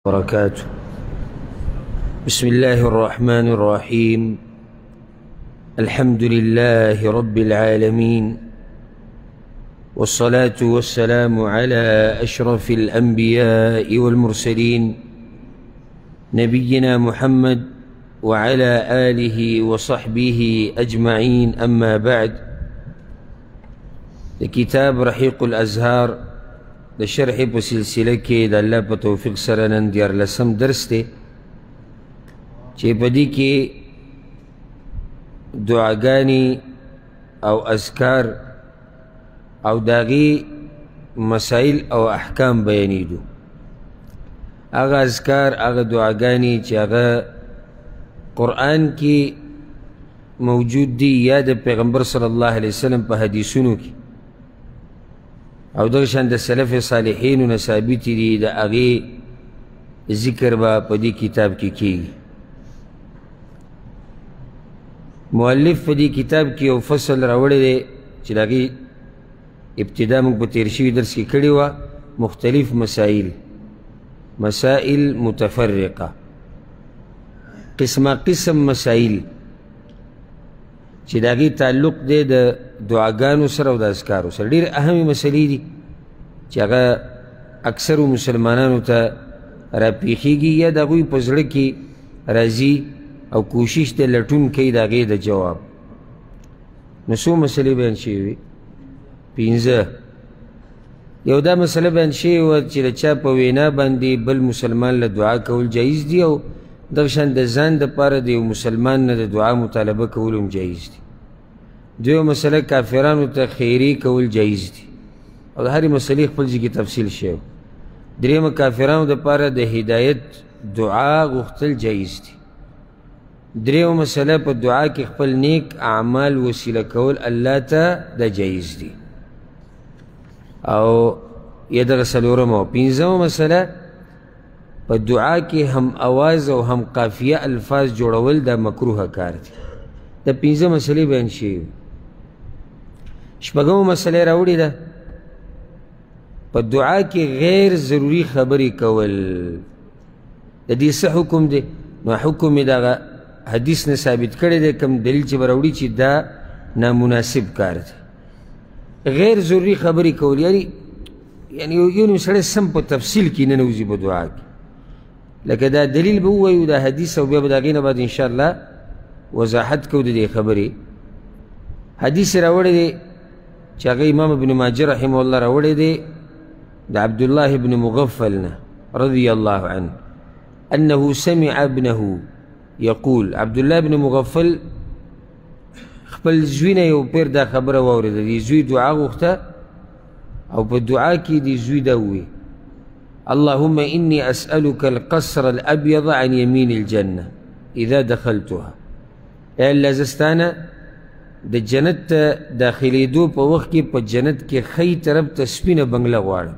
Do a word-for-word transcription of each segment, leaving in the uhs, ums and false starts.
وبركاته. بسم الله الرحمن الرحيم. الحمد لله رب العالمين، والصلاة والسلام على أشرف الأنبياء والمرسلين نبينا محمد وعلى آله وصحبه أجمعين. أما بعد، كتاب رحيق الأزهار لشرح بسلسلة كي دا الله بتوفيق سرنن ديار لسم درس دي چه بدي كي دعاگاني او اذكار او داغي مسائل او احكام بيانيدو. اغا اذكار اغا دعاگاني چه اغا قرآن کی موجود دی یاد پیغمبر صلی اللہ علیہ وسلم پا حدیثونو کی او دغشان دا سلف صالحین و ثابتی دی دا اغی ذکر با پا دی کتاب کی کی مؤلف پا دی کتاب کی او فصل راوڑے دے چی داغی ابتدا مک پا تیرشوی درس کی کڑی وا مختلف مسائل مسائل متفرقہ قسم قسم مسائل چی داغی تعلق دے دا دعاگانو سر او دا اذکارو سر دیر اہمی مسئلی دی چی اگا اکثر مسلمانانو تا را پیخیگی یا داغوی پزرکی رازی او کوشش دے لٹون کئی داغی دا جواب. نسو مسئلی بیان شیوی پینزه یو دا مسئله بیان شیوی چی لچا پا وینا باندی بل مسلمان لدعا کول جائز دی او دغشان د ځان د پاره د یو مسلمان نه د دعا مطالبه کول هم جایز دي. دویمه مسله کافرانو ته خیري کول جایز دي او د هرې مسلې خپل ځای کې تفصیل شوی. دریمه کافرانو د پاره د هدایت دعا غوښتل جایز دي. دریمه مسله په دعا کې خپل نیک اعمال وسیله کول الله ته د جایز دي. او یا دغه څلورمه او پنځمه مسله پا دعا کی ہم آواز او ہم قافیہ الفاظ جوڑول دا مکروح کار دی. دا پینزه مسئلے بیان شیو. شپگم مسئلے راوڑی دا پا دعا کی غیر ضروری خبری کول دا دی سا حکم دی. نو حکم دا حدیث نے ثابت کرده دی کم دلیل چی براوڑی چی دا نامناسب کار دی. غیر ضروری خبری کول یعنی یعنی یو مسئلے سم پا تفصیل کی ننوزی با دعا کی لکه دا دلیل به ووایو دا حدیث او بیا به د هغې نه بعد انشاءالله وضاحت کوو د دې خبرې. حدیث راوړی دی چې هغه امام ابن ماجه رحمه الله راوړی دی د عبدالله ابن مغفل نه رضی الله عنه انه سمع ابنه یقول. عبدالله ابن مغفل خپل زوی نه یو پیر دا خبره واورېده. د زوی دعا غوښته او په دعا کې د زوی دا ووی اللهم إني أسألك القصر الأبيض عن يمين الجنة إذا دخلتها. اے اللہ زستانا دا جنت داخلی دو پا وقت کی پا جنت کی خی طرف تا سپین بنگلا غوارا.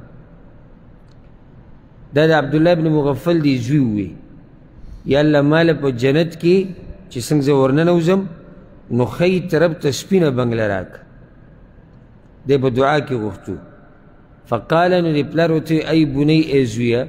دا دا عبداللہ ابن مغفل دی زوی ہوئی یا اللہ مالا پا جنت کی چی سنگ زورنا نوزم نو خی طرف تا سپین بنگلا راک. دے پا دعا کی غفتو فقال نو دی پلارو تی ای بنی ایزویا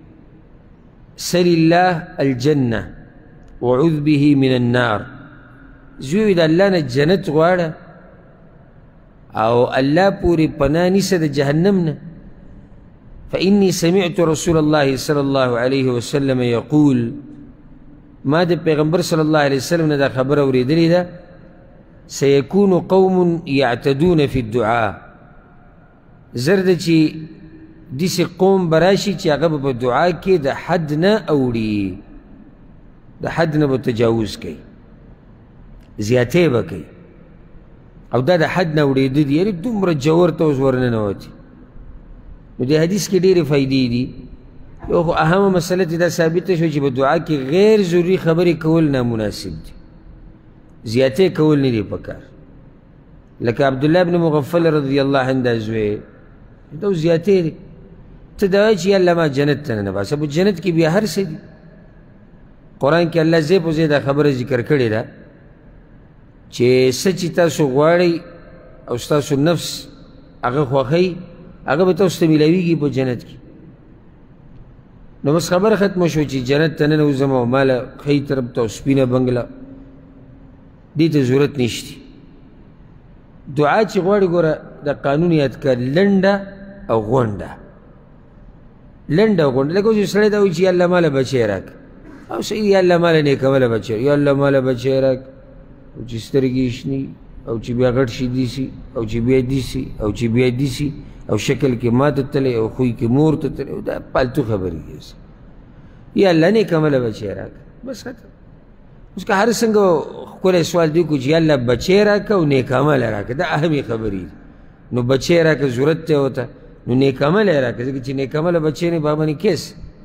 سل اللہ الجنة وعوذ به من النار. زوی دا اللہ نا جنت غوارا او اللہ پوری پنانی سا دا جہنم نا. فإنی سمعت رسول اللہ صلی اللہ علیہ وسلم یقول ما دا پیغمبر صلی اللہ علیہ وسلم نا دا خبر اوریدلی دا سیکون قوم یعتدون فی الدعاء. زرد چی دیسی قوم براشی چی اغا با دعا کی دا حد نا اوڑی دا حد نا با تجاوز کی زیادے با کی او دا دا حد نا اوڑی دی یعنی دومره جور توز ورنه نواتی. نو دی حدیث کی دیر فائدی دی. یو خو اهم مسئلہ دا ثابت شو چی با دعا کی غیر ضروری خبری کول نامناسب دی. زیادے کول نی دی پکار. لکه عبداللہ ابن مغفل رضی اللہ عنہ ازوے دو زیادے دی. تا دوائی چی اللہ ما جنت تنا نباس. ابو جنت کی بیا ہر سے دی. قرآن کی اللہ زیب و زیدہ خبر ذکر کردی دا چی سچی تاسو غواری او ستاسو نفس اغا خواخی اغا بتاوستا ملاویگی پا جنت کی. نو بس خبره ختمه شوه چې جنت ته ننوځم او ماله ښی طرف ته او سپینه بنګله دې ته ضرورت نشته. دعا چې غواړي ګوره د قانون یاد کړه لنډه او غونډه. لنډه او غونډه لکه اوس یو سړی دا وایي چې یا الله ماله بچی راکړه او صحیح یا الله ماله نیکمله بچی یا الله ماله بچی راکړه او چې سترګې یې شنې او چې بیا غټ شي دیسي او چې بیا دیسي او چې بیا دیسي او شکل کې ما ته تللی او خوی کې مور ته تللی دا پالتو خبرې دي. یا الله نیکمله بچی راکړه بس ختم. اوس که هر څنګه ښکلی سوال دی کړو چې یا الله بچی راکړه او نیکمله راکړه دا اهمې خبرې دي. نو بچی راکړه ضرورت دی ورته نو نیکمله یې راکړه ځکه چې نیکمله بچی نه په هغه باندې کیس.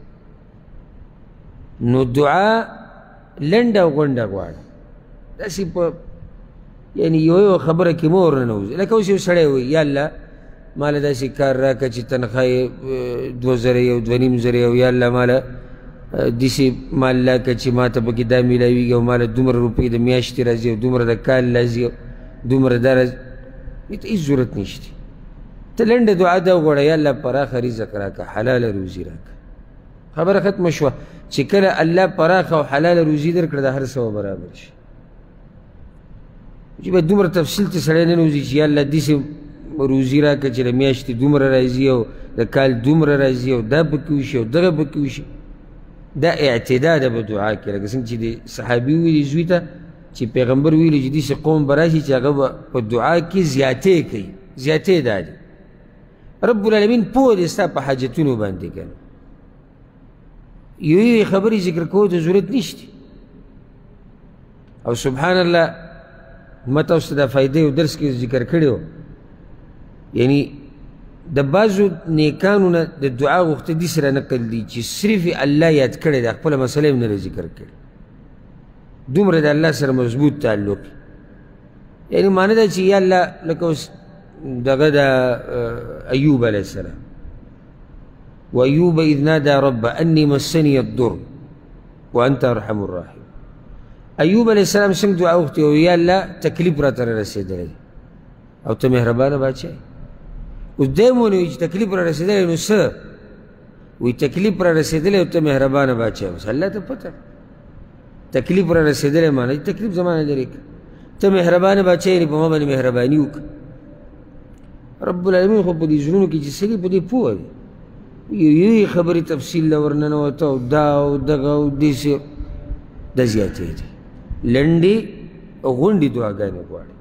نو دعا لنډه او غونډه غواړي داسې په یعنی یو یو خبره کې مه ورننوځي. لکه اوس یو سړی وایي یا الله ماله داسې کار راکړه چې تنخواه یې دوه زره او دوه نیم زره او یا الله ماله داسې مال راکړه چې ما ته پکې دا میلاویږي او ماله دومره روپۍ د میاشتې راځي او دومره د کال راځي او دومره دا راځي. دې ته هېڅ ضرورت نشته. ته لنډه دعا دا وغواړه یا الله پراخه رزق راکړه حلاله روزي راکړه. خبره ختمه شوه چې کله الله پراخه او حلاله روزي درکړه د هر څه برابر شي. چې به دومره تفصیل ته سړی ننوځي چې یا الله داسې روزي راکړه چې د میاشتې دومره راځي او د کال دومره راځي او دا پکې وشي او دغه پکې وشي. دا اعتدا ده په دعا کې لکه څنګه چې د صحابي ویلي زوی ته چې پیغمبر ویلي چې داسې قوم به راشي چې هغه به په دعا کې زیاتې کوي. زیاتې دا دي رب العالمین پوه دی ستا په حاجتونو باندې که نه یو یو خبرې ذکر کولو ته ضرورت نشته. او سبحان الله ما تاسو ته دا فایده یو درس کې ذکر کړی و یعنی د بعضو نیکانو نه د دعا غوښته دې سره نقل دي چې صرف الله یاد کړی ده خپله مسله یې نه ذکر کړې دومره د الله سره مضبوط تعلق یعنی معنی ده چې یا الله لکه اوس دغه د ایوب علیه السلام وایوب اذ نادى رب انی مسنی الضر وانت ارحم الراحمین. ایوب علیه السلام څنګه دعا وغوښتې او یا الله تکلیف راته رسېدلی او ته مهربانه باچا یې. اوس دی هم ونه وایي چې تکلیف را رسېدلی نو څه وایي تکلیف را رسېدلی او ته مهربانه باچا یې. اوس الله ته پته تکلیف را رسېدلی معنی تکلیف زما نه لرې کړه ته مهربانه باچا یې په ما باندې مهرباني وکړه. رب العالمین خو په دې زړونو کې چې څه دي په دې پوه دی. یو یوې خبرې تفصیل له ورننوته او دا او دغه او داسې دا زیاتې دي. لنډې او غونډې دعاګانې غواړي.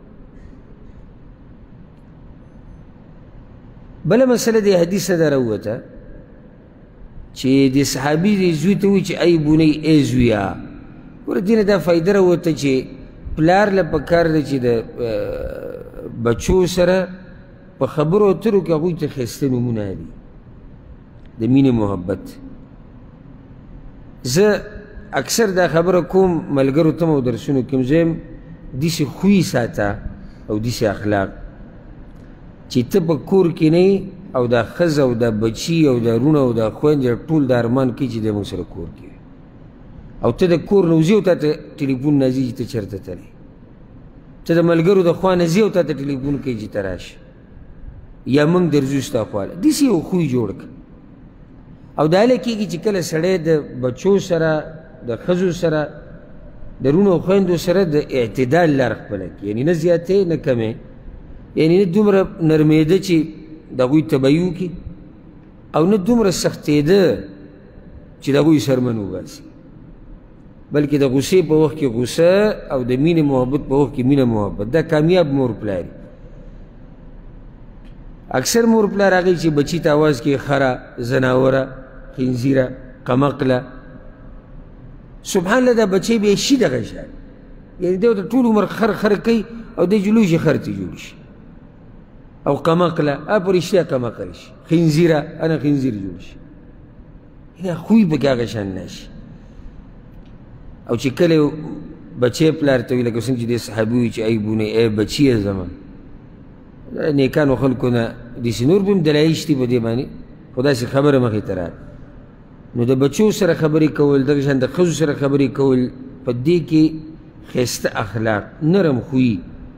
بله مسله د حدیثه دا راووته چې د صحابي د زوی ته وایي چې ای بونی ای زویه ګوره دې نه دا فایده راووته چې پلار له پکار ده چې د بچو سره په خبرو اترو کې هغوی ته ښایسته نومونه دي د مینې محبت. زه اکثر دا خبره کوم ملګرو ته م او درسونو کې م زه یم داسې خوی ساته او داسې اخلاق چې ته په کور کې نه او دا ښځه او دا بچي او دا رونه او دا خویندې ټول دا ارمان کوي چې دی موږ سره کور کې وي او ته د کور نه وځې او تا ته ټلیفون نه ځي چې ته چېرته تلې. ته د ملګرو د خوا نه ځې او تا ته ټلیفون کوي چې ته راشي یا موږ درځو ستا خواله. داسې یو خوی جوړ کړه. او دا هله کېږي چې کله سړی د بچو سره د ښځو سره د رونو او خویندو سره د اعتدال لار خپله کړي یعنې نه زیاتې نه کمې یعنې نه دومره نرمېده چې د هغوی تبعي وکړي او نه دومره سختېده چې د هغوی سرمن وباسي بلکې د غصې په وخت کې غصه او د مینې محبت په وخت کې مینه محبت. دا کامیاب مور پلار دي. اکثر مور پلار هغوی چې بچي ته اواز کې خره زناوره خنزیره قمقله سبحان الله دا بچی بیا شي دغه شان یعنې دی ورته ټول عمر خر خر کوي او دی جلوی شي خر ته جوړ شي او قمقله ا په رښتیا قمقل شي خنزیره انا خنزیر جوړ شي یعنې خوی پکې هغه شان نه شي. او چې کله بچی پلار ته وي لکه څنګه چې دې صحابي وي چې ای بونې ای بچیه زما نیکانو خلکو نه داسې نور به هم دلایل شتي په دې باندې خو داسې خبره مخې ته راغله. نو د بچو سره خبرې کول دغه شان د ښځو سره خبرې کول په دې کې ښایسته اخلاق نرم خوی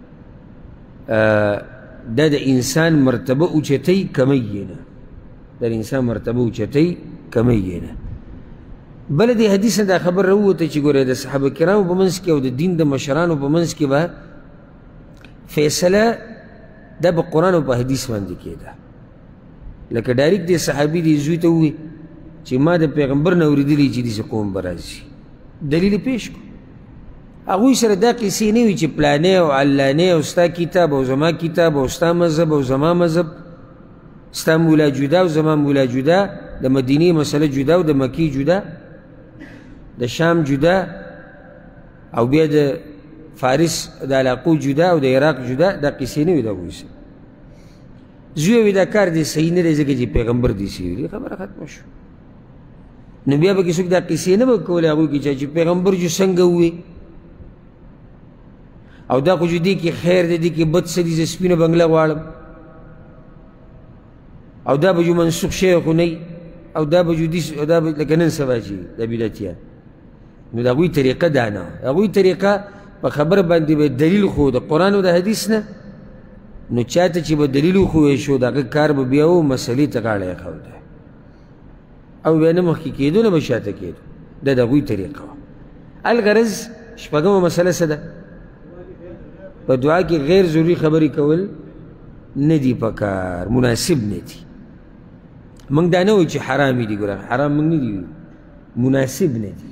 دا د انسان مرتبه اوچتۍ کمی نه دا د انسان مرتبه اوچتۍ کمی نه. بله دې حدیث نه دا خبر راووته چې ګوره د صحابه کرامو په منځ کې او د دین د مشرانو په منځ کې به فیصله دا په قرآن او په حدیث باندې کېده. لکه ډایرکټ دې صحابي دې زوی ته ووایي چې ما د پیغمبر نه اورېدلي چې داسې قوم به راځي، دلیل یې پېښ کړو. هغوی سره دا قصې نه وي چې پلانې او علانې او ستا کتاب او زما کتاب او ستا مذهب او زما مذهب، ستا مولا جدا او زما مولا جدا، د مدینې مسله جدا او د مکې جدا، د شام جدا او بیا د فارس د علاقو جدا او د عراق جدا. دا قصې نه وي د هغوی سره. زوی وي دا کار دې صحیح نه دی ځکه چې پیغمبر داسې ویلي، خبره ختمه شوه. نو بیا به کې څوک دا قصې نه به کولې هغوی کې چې پیغمبر جو څنګه ووی او دا خو جو دې کې خیر دی، دې کې بد څه دي، زه سپینه بنګله غواړم، او دا به جو منسوخ شوی خو نه او دا به جو دې او دا به لکه نن سبا چې دا بدعتیان. نو د هغوی طریقه دا نه وه. هغوی طریقه په خبره باندې به دلیل خو د قرآن او د حدیث نه، نو چاته چې به دلیل وښوی شو د هغه کار به بیا و مسلې ته غاړه ایښوده او بیا نه مخکې کېدو نه به شاته کېدو. دا د هغوی طریقه وه. الغرض شپږمه مسله څه ده؟ په دعا کې غیر ضروري خبرې کول نه دي پکار، مناسب نه دي. موږ دا نه وایو چې حرامې دي، ګوره حرام موږ نه دي وایو، مناسب نه دي.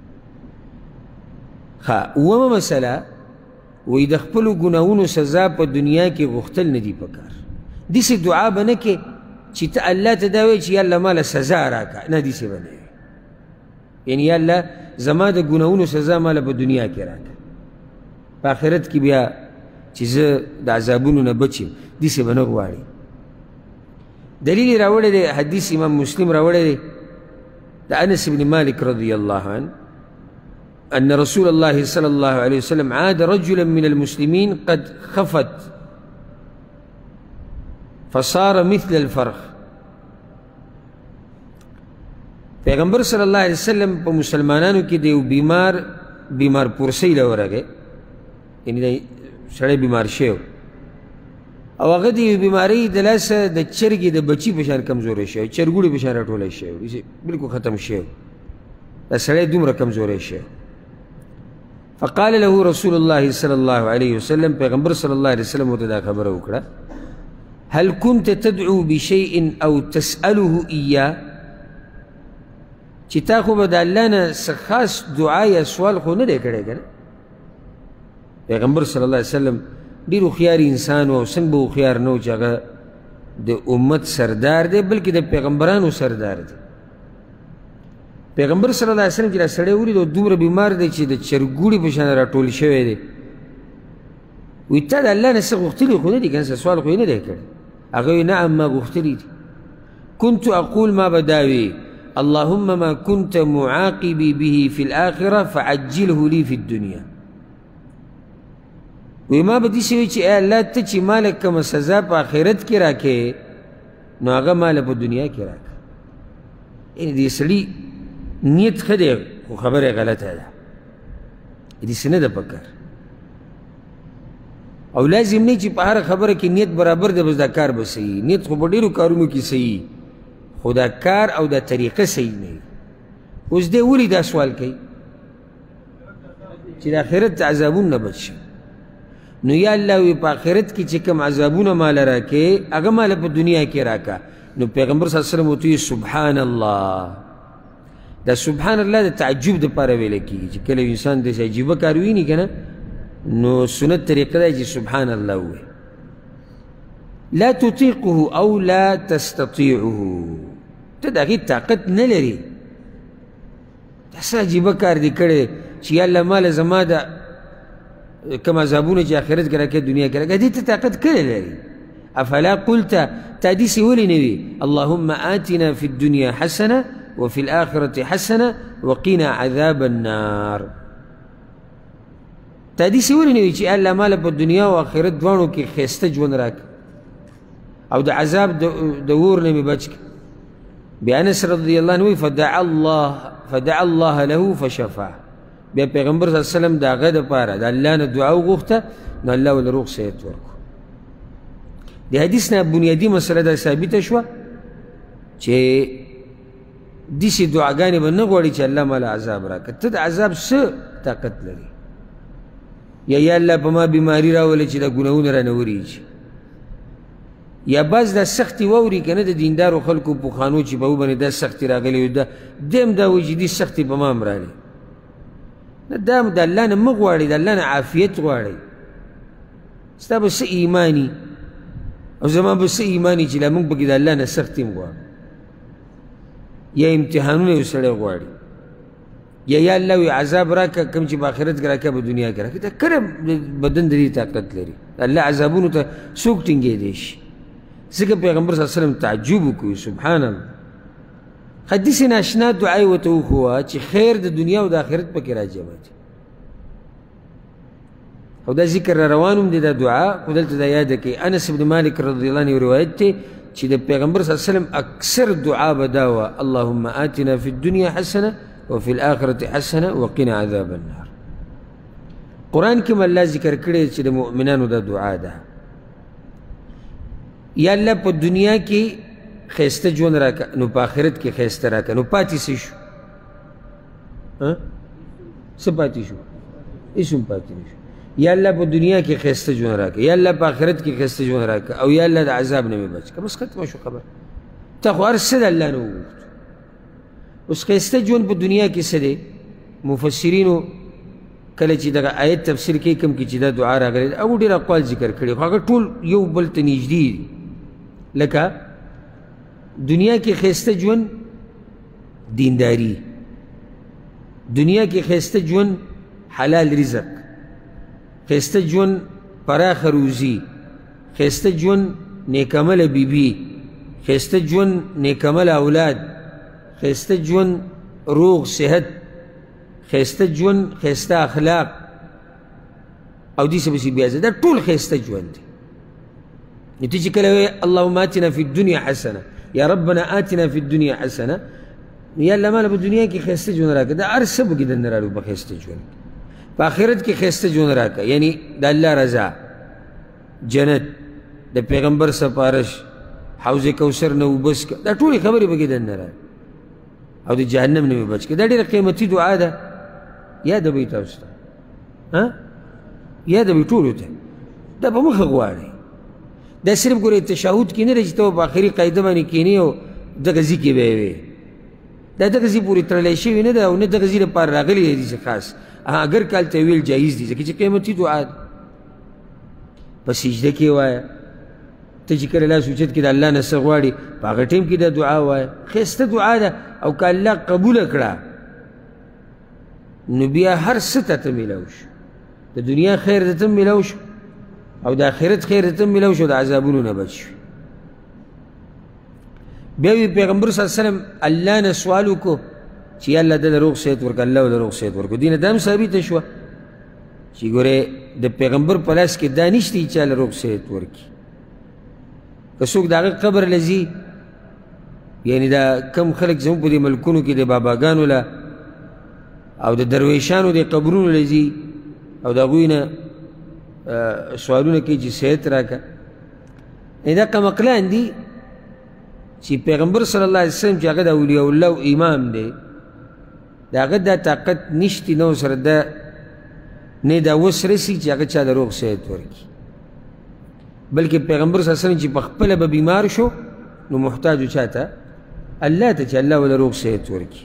ښه اوومه مسله وایي د خپلو ګناهونو سزا په دنیا کې غوښتل نه دي پکار. داسې دعا به نه کې چې ته الله ته دا وایې چې یا الله ماله سزا راکړه، نه داسې به نه وي. یعنې یا الله زما د ګناهونو سزا ماله په دنیا کې راکړه، په آخرت کې بیا چې زه د عذابونو نه بچ یم، داسې به نه غواړي. دلیل یې راوړی دی، حدیث امام مسلم راوړی دی د انس بن مالک رضی الله عنه أن رسول الله صلى الله عليه وسلم عاد رجلا من المسلمين قد خفت فصار مثل الفرخ. پیغمبر صلی الله علیه وسلم په مسلمانانو کې د یو بیمار بیمار پرسۍ له ورغی، یعنې د سړی بیمار شوی او هغه د یو بیمارۍ د لاسه د چرګې د بچي په شان کمزوری شوی، چرګوړي په شان راټولی شوی، بلکل ختم شوی، دا سړی دومره کمزوری شوی. فقال له رسول الله صلى الله عليه وسلم، پیغمبر صلی الله علیه وسلم ورته دا خبره وکړه، هل كنت تدعو بشيء او تسأله إياه، چې تا خو به د الله نه څه خاص دعا یا سوال خو نه دی کړی که نه. پیغمبر صلی الله علیه وسلم ډېر هوښیار انسان و او څنګه به هوښیار نه و چې هغه د امت سردار دی بلکې د پیغمبرانو سردار دی. پیغمبر صلی الله علیه وسلم چې دا سړی ولید او دومره بیمار دی چې د چرګوړي په شان راټول شوی دی، وایي تا د الله نه څه غوښتلي خو نه دي که نه، څه سوال خو یې نه دی کړی. هغه وایي نعم ما غوښتلي دي. كنت اقول ما به دا وي اللهم ما كنت معاقبي به في الآخرة فعجله لي في الدنيا. وی ما به داسې وایي چې ای الله ته چې ماله کومه سزا په آخرت کې راکې نو هغه ماله په دنیا کې راکړه. یعنې دې سړي نیت ښه دی خو خبره یې غلطه ده، داسې نه ده پکار. او لازم نه چې په هره خبره کې نیت برابر دی بس دا کار به صحیح. نیت خو په ډېرو کارونو کې صحیح، خو دا کار او دا طریقه صحیح نه وي. اوس دی ولې دا سوال کوي چې د آخرت عذابونه نه بچ شي. نو یا الله وی په آخرت کې چې کوم عذابونه ماله راکې هغه ماله په دنیا کې راکړه. نو پیغمبر صلی الله علیه وسلم ورته وایي سبحان الله. دا سبحان الله د تعجب دپاره ویلی کېږي چې کله انسان داسې عجیبه کار ویني که نه نو سنت طریقه ده چې سبحان الله ووایي. لا تطیقه او لا تستطیعه، ته د هغې طاقت نه لري. دا څه عجیبه کار دې کړی چې یا الله ماله زما د کوم عذابونه چې آخرت کې راکړې دنیا کې راکړې دې ته طاقت کله لري. افلا قلت تا داسې ولې نه وي اللهم آتنا في الدنيا حسنه وفي الآخرة حسنه وقنا عذاب النار. تا داسې ولې نه وي چې الله ماله په دنیا او آخرت دواړو کې ښایسته ژوند راکړه او د عذاب د اور نه مې بچ کړه. بیا انس رضی الله عنه فدعا الله فدعا الله له فشفاه. بیا پیغمبر صلی الله علیه وسلم د هغه دپاره د الله نه دعا وغوښته نو الله ورله روغ صحت ورکړو. د حدیث نه بنیادي مسله دا ثابته شوه چې داسې دعاګانې به نه غواړي چې الله ماله عذاب راکړه. ته د عذاب څه طاقت لري؟ یا یا الله په ما بیماري راولې چې دا ګناهونه رانه وریږي، یا بعض دا سختي واوري که نه د دیندارو خلکو پوخانو چې په وبنې دا سختي راغلې وي، دا دیم دا وایي چې دې سختي په ما هم رالې. دا د الله نه مه غواړئ، د الله نه عافیت غواړئ. ستا به څه ایماني او زما به څه ایماني چې لا موږ پکې د الله نه سختي هم غواړو، یا امتحانونه یو سړی غواړي، یا یا الله وي عذاب راکړه کوم چې په آخرت کې راکړه په دنیا کې راکړه. دا کله بدن د دې طاقت لري؟ الله عذابونو ته څوک ټینګېدی شي؟ ځکه پیغمبر صلی الله علیه وسلم تعجب وکړي، سبحان الله. حدیث ناشنا دعا یې ورته وښووه چې خیر د دنیا او د آخرت پکې راجمع دي، او دا ذکر را روان هم دی دا دعا، خو دلته دا یاده کړئ. انس بن مالک رضی الله عنه روایت دی چې د پیغمبر صلی الله علیه وسلم اکثر دعا به دا وه: اللهم آتنا فی الدنیا حسنه وفي الآخرة حسنه وقنا عذاب النار. قرآن کې هم الله ذکر کړی چې د مؤمنانو دا دعا ده. یا الله په دنیا کې ښایسته ژوند راکړه، نو په آخرت کې ښایسته راکړه. نو پاتې څه شو؟ څه پاتې شو؟ هېڅ هم پاتې نه شو. یا الله په دنیا کې ښایسته ژوند راکړه، یا الله په آخرت کې ښایسته ژوند راکړه، او یا الله د عذاب نه مې بچ کړه. بس ختمه شو خبره. تا خو هر څه د الله نه وغوښتو. اوس ښایسته ژوند په دنیا کې څه دی؟ مفسرینو کله چې دغه آیت تفسیر کوي کوم کې چې دا دعا راغلې ده، هغو ډېر اقوال ذکر کړي، خو هغه ټول یو بل ته نږدې دي. لکه دنیا کې ښایسته ژوند دینداري، دنیا کې ښایسته ژوند حلال رزق، ښایسته ژوند پراخه روزي، ښایسته ژوند نیکعمله بیبي، ښایسته ژوند نیکعمله اولاد، ښایسته ژوند روغ صحت، ښایسته ژوند ښایسته اخلاق، او داسې پسې بیا دا ټول ښایسته ژوند دی. نو ته چې کله وایې اللهم آتنا فی الدنیا حسنه، یا ربنا آتنا فی الدنیا حسنه، یا الله ماله په دنیا کې ښایسته ژوند راکړه. دا هر څه پکې دننه راړو په ښایسته ژوند، په آخرت کې ښایسته ژوند راکړه، یعنی د الله رضا، جنت، د پیغمبر سپارش، حوض کوثر نه وبس که، دا ټولې خبرې پکې دننه راړي، او د جهنم نه مې بچ که. دا ډېره قیمتي دعا ده، یاده به یې تاسو ته، یاده به یې ټولو ته. دا په مخه غواړئ. دا صرف ګورئ تشهد کې نه دی چې ته په آخري قاعده باندې کښېنې او دغه ځي کې به یې وې، دا دغه ځي پورې تړلی شوي نه ده، او نه دغه ځي لپاره راغلی دی چې خاص. اگر کال ته ویل جایز دي ځکه چې قیمتي دعا ده. په سجده کې وایه، ته چې کله لاس اوچت کړي د الله نه څه غواړي، په هغه ټیم کې دا دعا وایه. ښایسته دعا ده، او که الله قبوله کړه نو بیا هر څه ته ته میلاو شو. د دنیا خیر د ته میلاو شو، او د آخرت خیر د ته میلاو شو، د عذابونو نه بچ شو. بیا وی پیغمبر صلی الله علیه وسلم الله نه سوال وکړو چې یا الله ده له روغ صحت ورکړه، الله له روغ صحت ورکړو. دې نه دا هم ثابته شوه چې ګورې د پیغمبر په لاس کې دا نشته چې چا له روغ صحت ورکړي. که څوک د هغه قبر له ځي، یعنې دا کم خلک زموږ په دې ملکونو کې د باباګانو له او د درویشانو د قبرونو له ځي، او د هغوی نه سوالونه کوي چې صحت راکړه. دا کمقلان دي چې پیغمبر صلی الله علیه وسلم چې هغه د اولیاء الله امام دی، د هغه دا طاقت نشتی نه سره دا نه دا وس رسي چې هغه چا د روغ صحت ورکړي، بلکې پیغمبر صلی الله علیه وسلم چې پخپله به بیمار شو نو محتاج و چا ته؟ الله ته، چې الله وله روغ صحت ورکړي.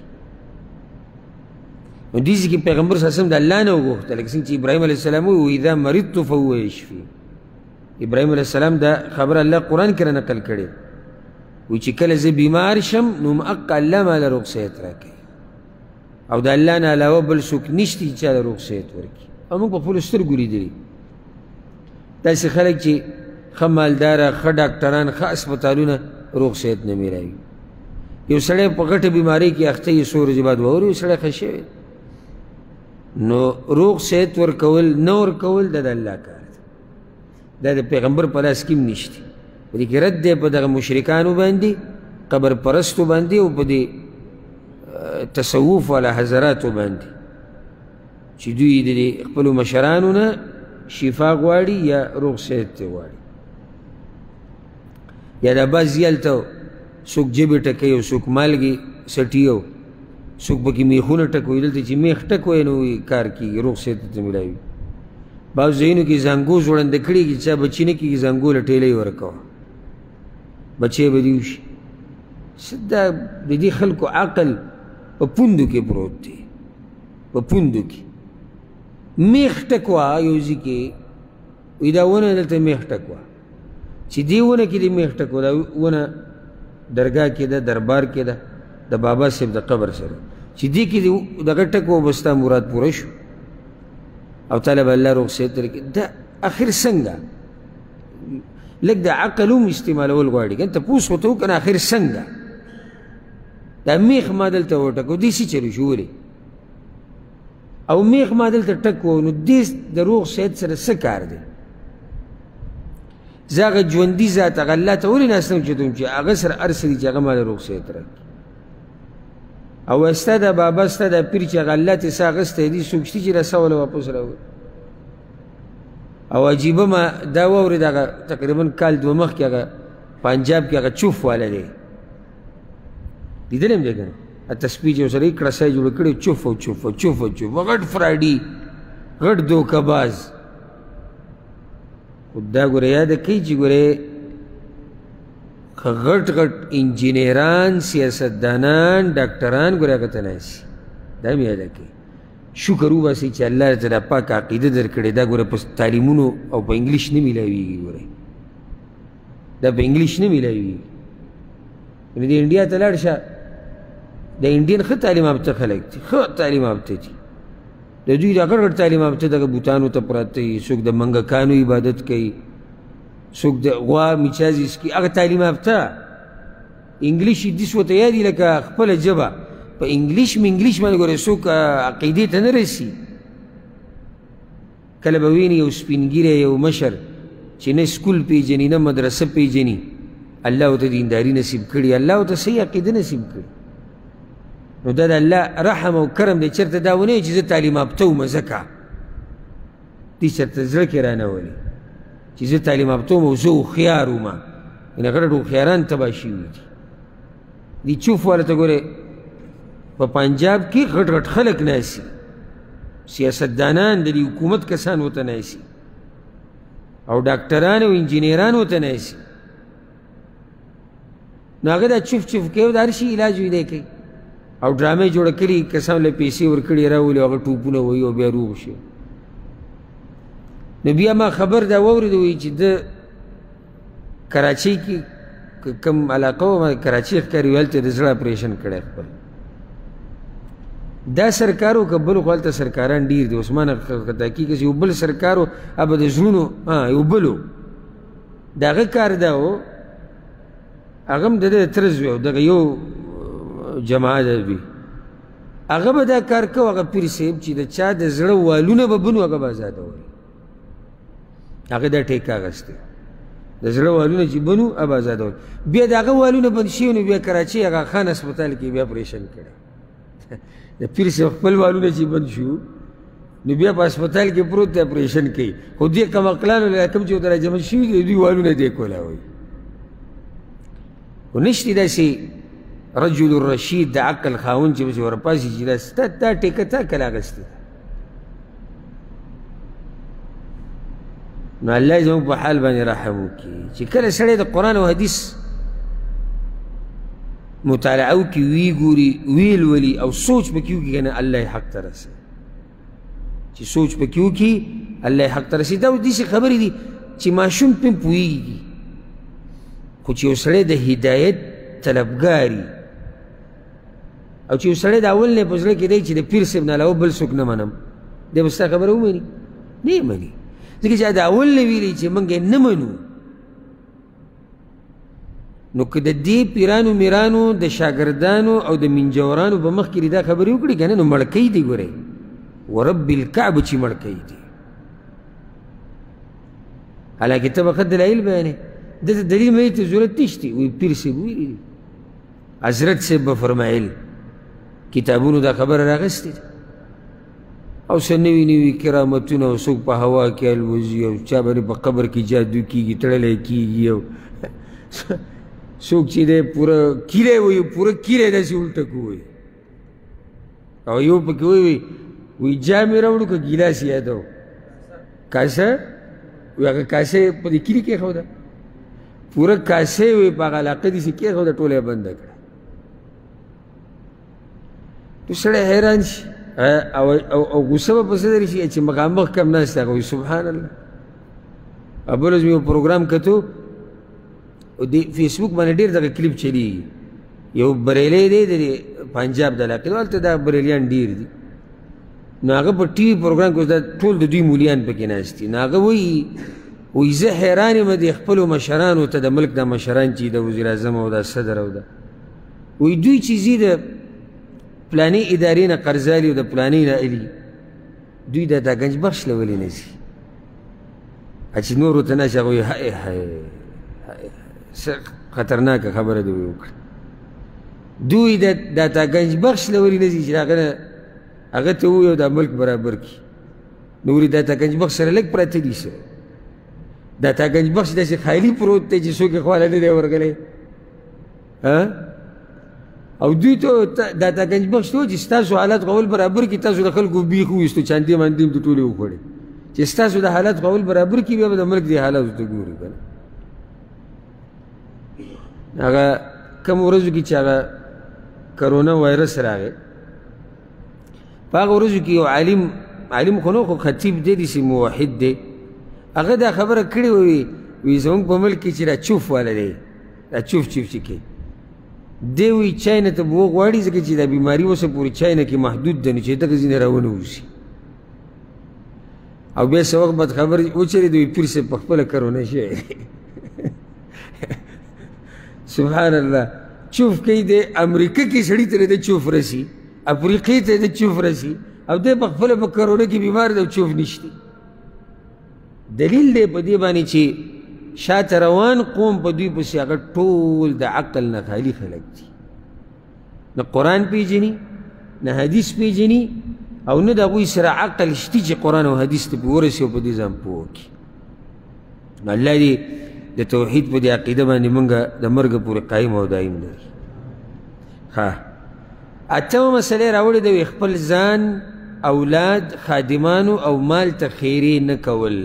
نو دې کې پیغمبر صلی الله علیه وسلم د الله نه وغوښته، لکه څنګه چې ابراهیم علیه السلام وایي اذا مرضت فهو یشفي. ابراهیم علیه السلام دا خبره الله قرآن کې را نقل کړې، وایي چې کله زه بیمار شم نو مؤقت الله ماله روغ صحت راکوي، او د الله نه علاوه بل څوک نشته چې چا له روغ صحت ورکړي. او موږ په خپلو سترګو لیدلي داسې خلک چې ښه مالداره، ښه ډاکټران، ښه اسپتالونه، روغ صحت نه میلاوي. یو سړی په غټه بیمارۍ کې اخته یې څو ورځې بعد واوري یو سړی ښه شوی، نو روغ صحت ورکول نه ورکول دا د الله کار دی، دا د پیغمبر په لاس کې هم نشته. په دې کې رد دی په دغه مشرکانو باندې، قبر پرستو باندې، او په دې تصوف والا حضراتو باندې چې دوی د خپلو مشرانو نه شفا غواړي یا روغ صحت ته غواړي. یا دا بعض هلته څوک جبې ټکوي او څوک مالګې سټي و څوک پکې میخونه ټکوي دلته چې میخ ټکوی نو کار کېږي روغ صحت ته میلاوي بعضو ځایونو کې زانګو زوړنده کړي چې چا بچي نه کېږي زانګو له ټیلۍ ورکوه بچی به دې وشي دا د دې خلکو عقل په پوندو کې پروت دی په پوندو کې میخ ټکوه یو ځای کې وایي دا ونه دلته میخ ټکوه چې دې ونه کې دې میخ ټکوه دا ونه درګاه کې ده دربار کې ده د بابا صاحب د قبر سره چې دې کې دغه ټکوه بس ستا مراد پوره شو او تعالی به الله روغ صحت درکړي دا اخر څنګه لږ د عقل هم استعمالول غواړي که ته پوس خو ته وکړه اخر څنګه دا میخ ما دلته وټکو دې څه چلو شو ولې او میخ ما دلته ټکو نو دې د روغ صحت سره څه کار دی زه هغه ژوندي ذات هغه الله ته ولې ناستم چې دوم چې هغه سره هر څه دي چې هغه ما له روغ صحت راکړي او ستا د بابا ستا د پیر چې هغه الله ته څه اخیستی دي څوک شته چې رسوله واپس راوړي او عجیبه ما دا واورېد هغه تقریبا کال دوه مخکې هغه پنجاب کې هغه چوف والا دی لیدلی هم دی که نه تسبیح چې ورسره یې کړسای جوړه کړې چوف او چوف او چوف او چوف غټ فراډي غټ دوکه باز خو دا ګوره یاده کوي چې ګورې غټ غټ انجینیران سیاستدانان ډاکټران ګورې هغه ته ناستي دا مې یاده کوي شکر وباسئ چې الله ته دا پاک عقیده درکړې دا ګوره په تعلیمونو او په انګلیش نه میلاویږي ګوره دا په انګلیش نه میلاویږي یعنې د انډیا ته لاړ شه د انډین ښه تعلیم یافته خلک دي ښه تعلیم یافته دي د دوی دا غټ غټ تعلیم یافته دغه بوتانو ته پراته وي څوک د منګکانو عبادت کوي څوک د غوا میچازي څکي هغه تعلیم یافته انګلیش یې داسې ورته یاد وي لکه خپله ژبه په انګلیش مې انګلیش باندې ګورې څوک عقیدې ته نه رسي کله به ویني یو سپین ږیری یو مشر چې نه سکول پیژني نه مدرسه پیژني الله ورته دینداري نصیب کړي الله ورته صحیح عقیده نصیب کړي نو دا د الله رحم او کرم دی چېرته دا ونه چې زه تعلیم یافته وم ځکه دې چېرته زړه کې رانولي چې زه تعلیم یافته وم او زه هوښیار وم یعنې غټ هوښیاران تباه شوي دي دې چوف والا ته ګورې په پنجاب کې غټ غټ خلک ناستي سیاستدانان د دې حکومت کسان ورته ناستي او ډاکټران او انجینیران ورته ناستي نو هغه دا چوف چوف کوي د هر شي علاج وي دی کوي او ډرامې جوړه کړي کسان له پیسې ورکړي راولي هغه ټوپونه وایي او بیا روغ شي نو بیا ما خبر دا واورېد وایي چې د کراچۍ کې کوم علاقه وه کراچۍ ښکاري وي هلته د زړه اپریشن کړی خپل دا سرکارو که بل خو هلته سرکاران ډېر دي عثمان خطاکي کسې یو بل سرکارو هغه د زړونو یو بل و د هغه کار دا و هغه هم د ده تره زوی و دغه یو جماعت وي هغه به دا کار کو هغه پیر صاحب چې د چا د زړه والونه به بنو هغه به ازادول هغه دا ټیکه اخیستی د زړه والونه چې بنو هغه به ازادول بیا د هغه والونه بند شوي نو بیا کراچۍ هغه خان هسپتال کې بیا اپریشن کړی د پیر صاحب خپل والونه چې بند شو نو بیا په هسپتال کې پروت دی اپریشن کوي خو دې کم عقلانو له کوم چې ورته راجمع شوي دي دوی والونه دې کولاوي خو نشتې داسې رجل الرشید د عقل خاون چې پسې ورپاسي چې دا ستا دا ټیکه تا کله اخیستې نو الله زموږ په حال باندې رحم وکړي چې کله سړی د قرآن او حدیث مطالعه وکړي وی ګوري ویل ولي او سوچ پکې وکړي که نه الله یې حق ته رسوي چې سوچ پکې وکړي الله یې حق ته رسوي دا داسې خبرې دي چې ماشوم پرې پوهېږي خو چې یو سړی د هدایت طلبګاري او چې یو سړی د اول نه په زړه کې دی چې د پیر صاحب نه علاوه بل څوک نه منم دی به ستا خبره ومني نه یې مني ځکه چې د اول نه ویلي چې موږ یې نه منو نو که د دې پیرانو میرانو د شاګردانو او د منجورانو په مخ کې دا خبرې وکړي که نه نو مړکۍ دي ګورئ ورب الکعبه چې مړکۍ دي حالانکې ته به ښه دلایل بیانې دته دلیل مې ته ضرورت نشته وایي پیر صاحب ویلي دي حضرت صاحب به فرمایل کتابونو دا خبره راغستې ده او څه نوي نوي کرامتونه او څوک په هوا کې الوځي او چا باندې په قبر کې جادو کېږي تړلی کېږي او څوک چې دی پوره کیلی وایي پوره کیلی داسې الټه کو وایي او یو پکې وایي وایي جام یې راوړو که ګیلاس یې یادو کاسه وایي هغه کاسه یې په دې کلي کېښوده پوره کاسه یې وایي په هغه علاقه داسې کېښوده ټوله یې بنده کړه نو سړی حیران شي او غوسه به په څه درې شي چې مخامخ کم ناست هغه وایي سبحان الله بل ورځ مې یو پروګرام کتو د فیسبوک باندې ډېر دغه کلیپ چلیږي یو بریلی دی د پنجاب د علاقې هلته دا بریلیان ډېر دي نو هغه په ټي وي پروګرام کې اوس دا ټول د دوی مولیان پکې ناست دي نو هغه وایي وایي زه حیران یم د خپلو مشرانو ته د ملک دا مشران چې د وزیر اعظم او دا صدر او دا وایي دوی چې ځي د پلانې ادارې نه قرضالي او د پلانې نه الي دوی دا دا ګنج بخش له ولې نه ځي چې نورو ته نشي هغه وایي هی هی څه خطرناکه خبره دوی وکړه دوی دا تا ګنج بخش له ولې نه ځي چې هغه نه هغه ته ووایي او دا ملک برابر کړي نو ولې دا تا ګنج بخش سره لږ پراته دي سره دا تا ګنج بخش داسې خالي پروت دی چې څوک یې خواله نه دی ورغلی او دوی ته دا تا ګنج بخش ته وایي چې ستاسو حالات قول برابر کړي تاسو د خلکو بیخ وویستو چاندې ماندې هم د ټولې وخوړې چې ستاسو د حالات قول برابر کړي بیا به د ملک دې حالاتو ته ګوري که نه هغه کم ورځو کې چې هغه کرونا وایرس راغی په هغه ورځو کې یو عالم عالم خو نه خو خطیب دی داسې موحد دی هغه دا خبره کړې وي وایي زموږ په ملک کې چې دا چوف والا دی دا چوف چوف چې کوي دی وایي چاینه ته به وغواړي ځکه چې دا بیماري اوسه پورې چاینه کې محدود ده نو چې دغه ځینې راونه وځي او بیا څه وخت بعد خبر وچرېد وایي پیر صاحب په خپله کرونا شوی سبحان الله چوف کوي د امریکا کې سړي ته د چوف رسي افریقې ته د چوف رسي او دی په خپله په کرونا کې بیمار دی او چوف نشته دلیل دی په دې باندې چې شاته روان قوم په دوی پسې هغه ټول د عقل نه خالي خلک دي نه قرآن پیژني نه حدیث پیژني او نه د هغوی سره عقل شته چې قرآن او حدیث ته پې ورسي او په دې ځان پوه کړي الله دې د توحید په دې عقیده باندې موږ د مرګه پورې قایم او دایم لري ها اتمه مسلې راوړې ده خپل ځان اولاد خادمانو او مال ته خیرې نه کول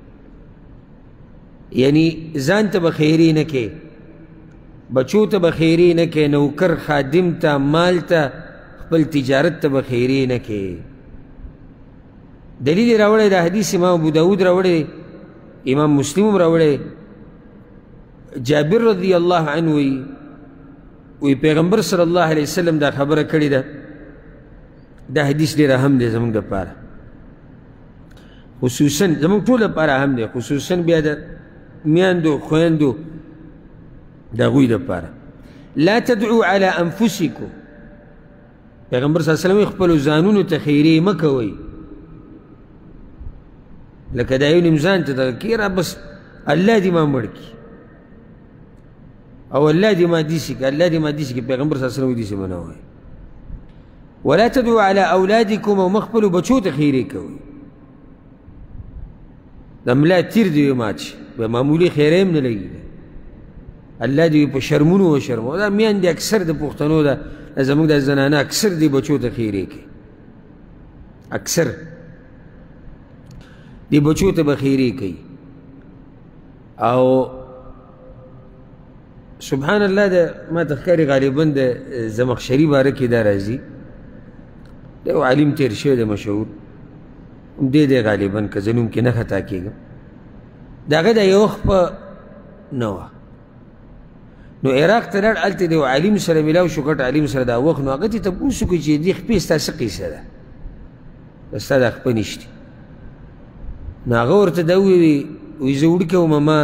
یعنی ځان ته به خیرې نه کې بچو ته به خیرې نه کې نوکر خادم ته مال ته خپل تجارت ته به خیرې نه کې دلیل یې راوړی دا حدیث امام ابو داود راوړی امام مسلم هم راوړی جابر رضی الله عنه وی وی پیغمبر صلی الله علیه وسلم دا خبره کړې ده دا حدیث ډېر اهم دی زموږ دپاره خصوصا زموږ ټول لپاره اهم دی خصوصا بیا د میاندو خویندو د هغوی دپاره لا تدعوا على انفسکم پیغمبر صلی الله علیه وسلم خپلو ځانونو ته خیرې مه کوئ لکه دا یو نیم ځان ته دغه کښې را بس الله دې ما مړ کړي او الله دې ما داسې کړه الله دې ما داسې کړه پیغمبر صلی الله علیه وسلم داسې مه نه وایي ولا تدعوا على اولادکم او مخپلو بچو ته خیرې کوئ د ملا تیر دې وي مات شي به معمولي خیرې هم نه لګېږي الله دې په شرمونو وشرمو دا میندې اکثر د پښتنو ده زموږ د زنانه اکثر دې بچو ته خیرې کوي اکثر دې بچو ته به خیرې کوي او سبحان الله د ما ته ښکاري غالبا د زمخشري باره کې دا راځي د یو عالم تېر شوی دی مشهور همدې دی غالبا که زه نوم کې نه خطا کېږم د هغه د یو وخت په نه وه نو عراق ته لاړ هلته د یو عالم سره میلاو شو ګټ عالم سره دا وخت نو هغه ته تپوس وکړي چې دې خپې ستا څه قیصه ده ستا دا خپه نشتې نو هغه ورته دا وویل وایي زه وړوکی وم ما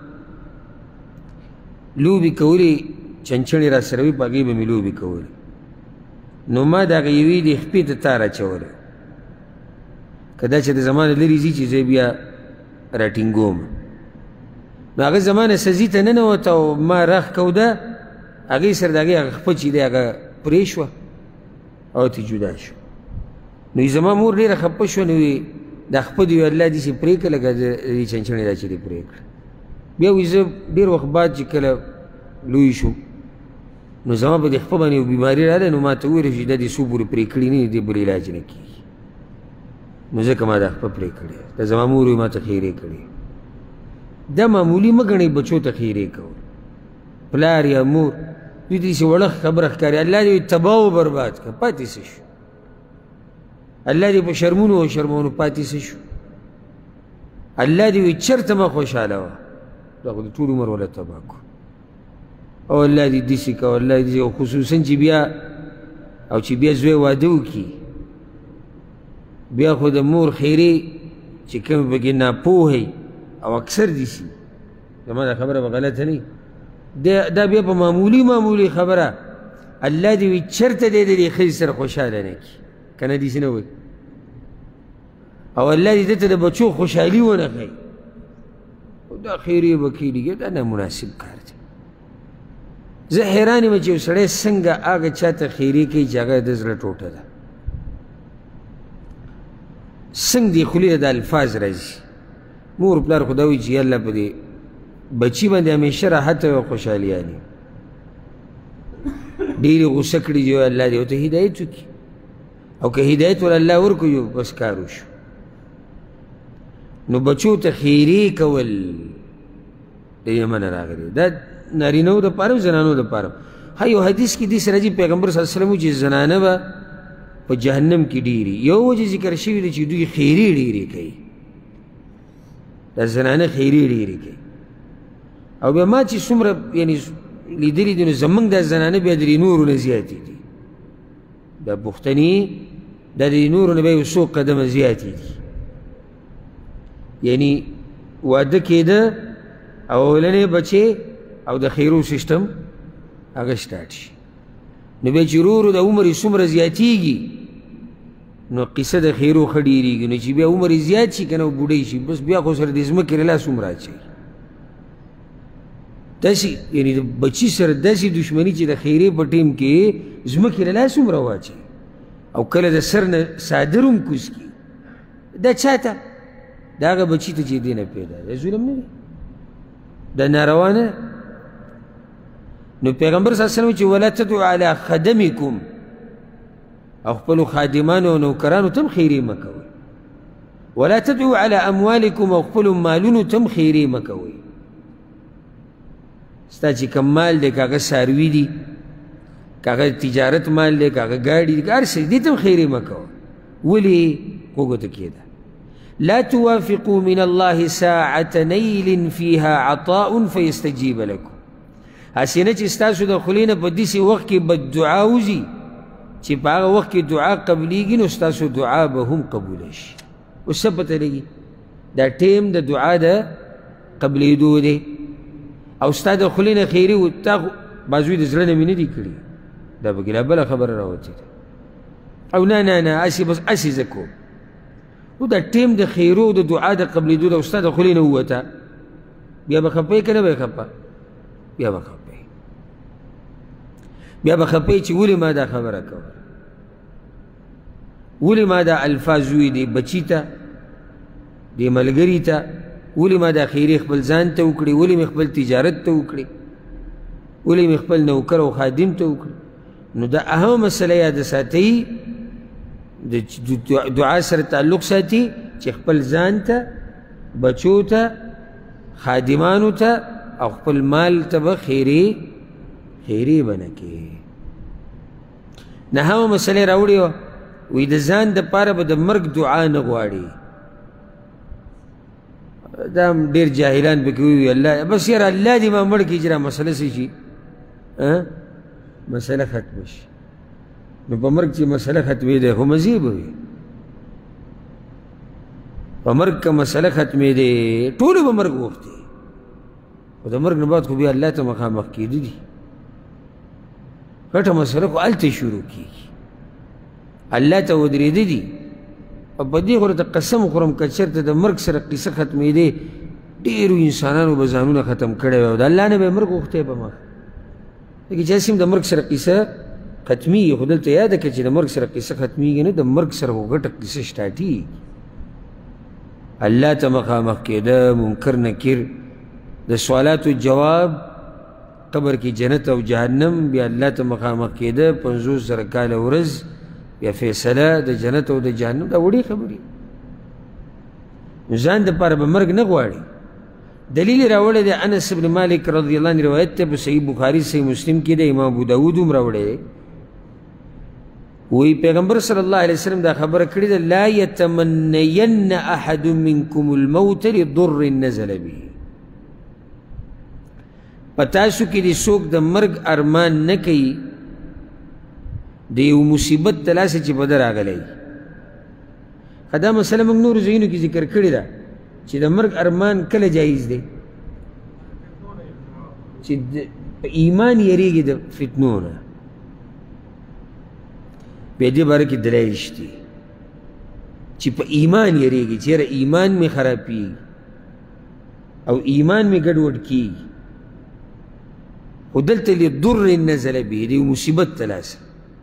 لوبې کولې چنچڼې را سره وي په هغې به مې لوبې کولې نو ما د هغه یوې دې خپې ته تار اچولی که دا چې د زما نه لرې ځي چې زه بیا راټینګوم نو هغه زما نه سزي ته ننوته او ما راښ کوده هغې سره د هغې هغه خپه چې دی هغه پرې شوه او ترې جدا شو نو زما مور ډېره خفه شوه نو دا خپه دې وي الله داسې پرې کړه لکه د دې چنچڼې دا چې دې پرې کړه بیا وایي زه ډېر وخت بعد چې کله لوی شو نو زما په دې خپه باندې یو بیماري راغله نو ما ته وویل چې دا دې څو پورې پرې کړي نه دي دې بل علاج نه کېږي نو ځکه ما دا خپه پرې کړې دا زما مور ما ته خیرې کړې دا معمولي مه ګڼئ بچو ته خیرې کول پلار یا مور دوی دې داسې وړه خبره ښکاري الله دې تباه و برباد کړه پاتې څه شو الله دې په شرمونو او شرمونو پاتې څه شو الله دې وي چېرته مه خوشحاله وه دا خو د ټول عمر وله تباه کړو او الله دې داسې کوه الله دې او خصوصا چې بیا او چې بیا زوی واده وکړي بیا خو د مور خیرې چې کوم پکې ناپوهی او اکثر دي شي زما دا خبره به غلطه نه دا بیا په معمولي معمولي خبره الله دې وي چېرته دی د دې ښځې سره خوشحاله نه کړي که نه داسې نه وایي او الله دې ده ته د بچو خوشحالي ونه ښایي دا خیرې به کېږي دا نامناسب کار دی زه حیران یم چې یو سړی څنګه هغه چا ته خیرې کوي چې هغه د زړه ټوټه ده څنګه دې خولې ته د الفاظ راځي مور پلار خو دا وایي چې الله په دې بچي باندې همیشه راحت او خوشحالیاني ډېرې غوسه کړي دي الله دې ورته هدایت وکړي او که هدایت ول الله ورکړي بس کار وشو نو بچو ته خیرې کول د یمنه راغلي دا نارینهو دپاره او زنانو دپاره ها یو حدیث کې داسې راځي پیغمبر صلی الله علیه وسلم چې زنانه به په جهنم کې ډېرې یو وجه ذکر شوي دی چې دوی خیرې ډېرې کوي دا زنانه خیرې ډېرې کوي او بیا ما چې څومره یعنې لیدلي دي نو زموږ دا زنانه بیا د دې نورو نه زیاتې دي دا پښتني دا د دې نورو نه بیا یو څو قدمه زیاتې دي یعنی واده کېده او اولنې بچې او د خیرو سیستم هغه سټارټ شي نو بیا چې ورو ورو د عمر یې څومره زیاتېږي نو قصه د خیرو ښه ډېرېږي نو چې بیا عمر یې زیات شي که نه بوډۍ شي بس بیا خو سره د ځمکې له لاس هم راچوي داسې یعنې د بچي سره داسې دشمني چې د خیرې په ټیم کې ځمکې له لاس هم راواچوي او کله د سر نه صادر هم کوز کړي دا چا ته د هغه بچي ته چې دې نه پیدا دا ظلم نه دی دا ناروا نه نو پیغمبر صلی الله علیه وسلم چې ولا تدعو علی خدمکم او خپلو خادمانو او نوکرانو ته هم خیرې مه کوئ ولا تدعو علی اموالکم او خپلو مالونو ته هم خیرې مه کوئ ستا چې کوم مال دی که هغه څاروي دي که هغه تجارت مال دی که هغه ګاډي دي که هر څه دې ته هم خیرې مه کوه ولې وګوته کېده لا توافقوا من الله ساعة نيل فيها عطاء فيستجيب لكم هسې نه چې ستاسو د خولې نه په داسې وخت کې بددعا وځي چې په هغه وخت کې دعا قبلیږي نو ستاسو دعا به هم قبوله شي اوس څه پته لګي دا ټیم د دعا د قبلېدو دی او ستا د خولې نه خیري و تا بازوی د زړه نه مې نه دي کړي دا به لا بله خبره راوتې ده او نه نه نه هسې بس هسې زه کوم نو دا ټیم د خیرو د دعا د قبلېدو ده او ستا د خولې نه ووته بیا به خفه یې که نه به یې خفه بیا به خفه یې بیا به خفه یې چې ولې ما دا خبره کوله ولې ما دا الفاظ ووي دې بچي ته دې ملګري ته ولې ما دا خیرې خپل ځان ته وکړې ولې مې خپل تجارت ته وکړې ولې مې خپل نوکر او خادم ته وکړې نو دا اهمه مسله یاد ساتئ د دعا سره تعلق ساتي چې خپل ځان ته بچو ته خادمانو ته او خپل مال ته به خیرې خیرې به نه کې نهمه مسلې راوړې وه وایي د ځان دپاره به د مرګ دعا نه غواړي دا هم ډېر جاهلان پکې ووي الله بس یاره الله دې ما مړ کړي چې را مسله څه شي مسله ختمه شي نو په مرګ چې مسله ختمېدی خو مزې به وي په مرګ که مسله ختمېدی ټولو به مرګ غوښتې خو د مرګ نه بعد خو بیا الله ته مخامخ کېده دي غټه مسله خو هلته شروع کېږي الله ته ودرېده دي او په دې خو راته قسم خورم که چېرته د مرګ سره قصه ختمېدی ډېرو انسانانو به ځانونه ختم کړی وی او د الله نه به یې مرګ غوښتی به ما لکه چې هسې هم د مرګ سره قصه ختمیږي خو دلته یاده کړه چې د مرګ سره قصه ختمیږي نه د مرګ سره خو ګټه قصه سټارټېږي الله ته مخامخ کېده منکر نکیر د سوالاتو جواب قبر کی جنت او جهنم بیا اللہ تا مخامخ کېده پنځوس زره کاله ورځ بیا فیصله د جنت او د جهنم دا وړې خبرې ځان دپاره به مرګ نه غواړي دلیل یې راوړی دی انس بن مالک رضی الله عنه روایت دی په صحیح بخاري صحیح مسلم کې دی امام ابو داود هم راوړی دی وی پیغمبر صلی الله علیه وسلم دا خبره کړې ده لا یتمنین احد منکم الموت لضر نزل به په تاسو کې دې څوک د مرګ ارمان نه کوي د یو مصیبت د لاسه چې په ده راغلی که دا مسله موږ نورو ځایونو کې ذکر کړې ده چې د مرګ ارمان کله جایز دی چې په ایمان یریږي د فتنو نه بیا دې باره کې دلایل شته چې په ایمان یریږي چې یاره ایمان مې خرابېږي او ایمان مې ګډوډ کېږي خو دلته لضر نزل به د یو مصیبت ته لاسه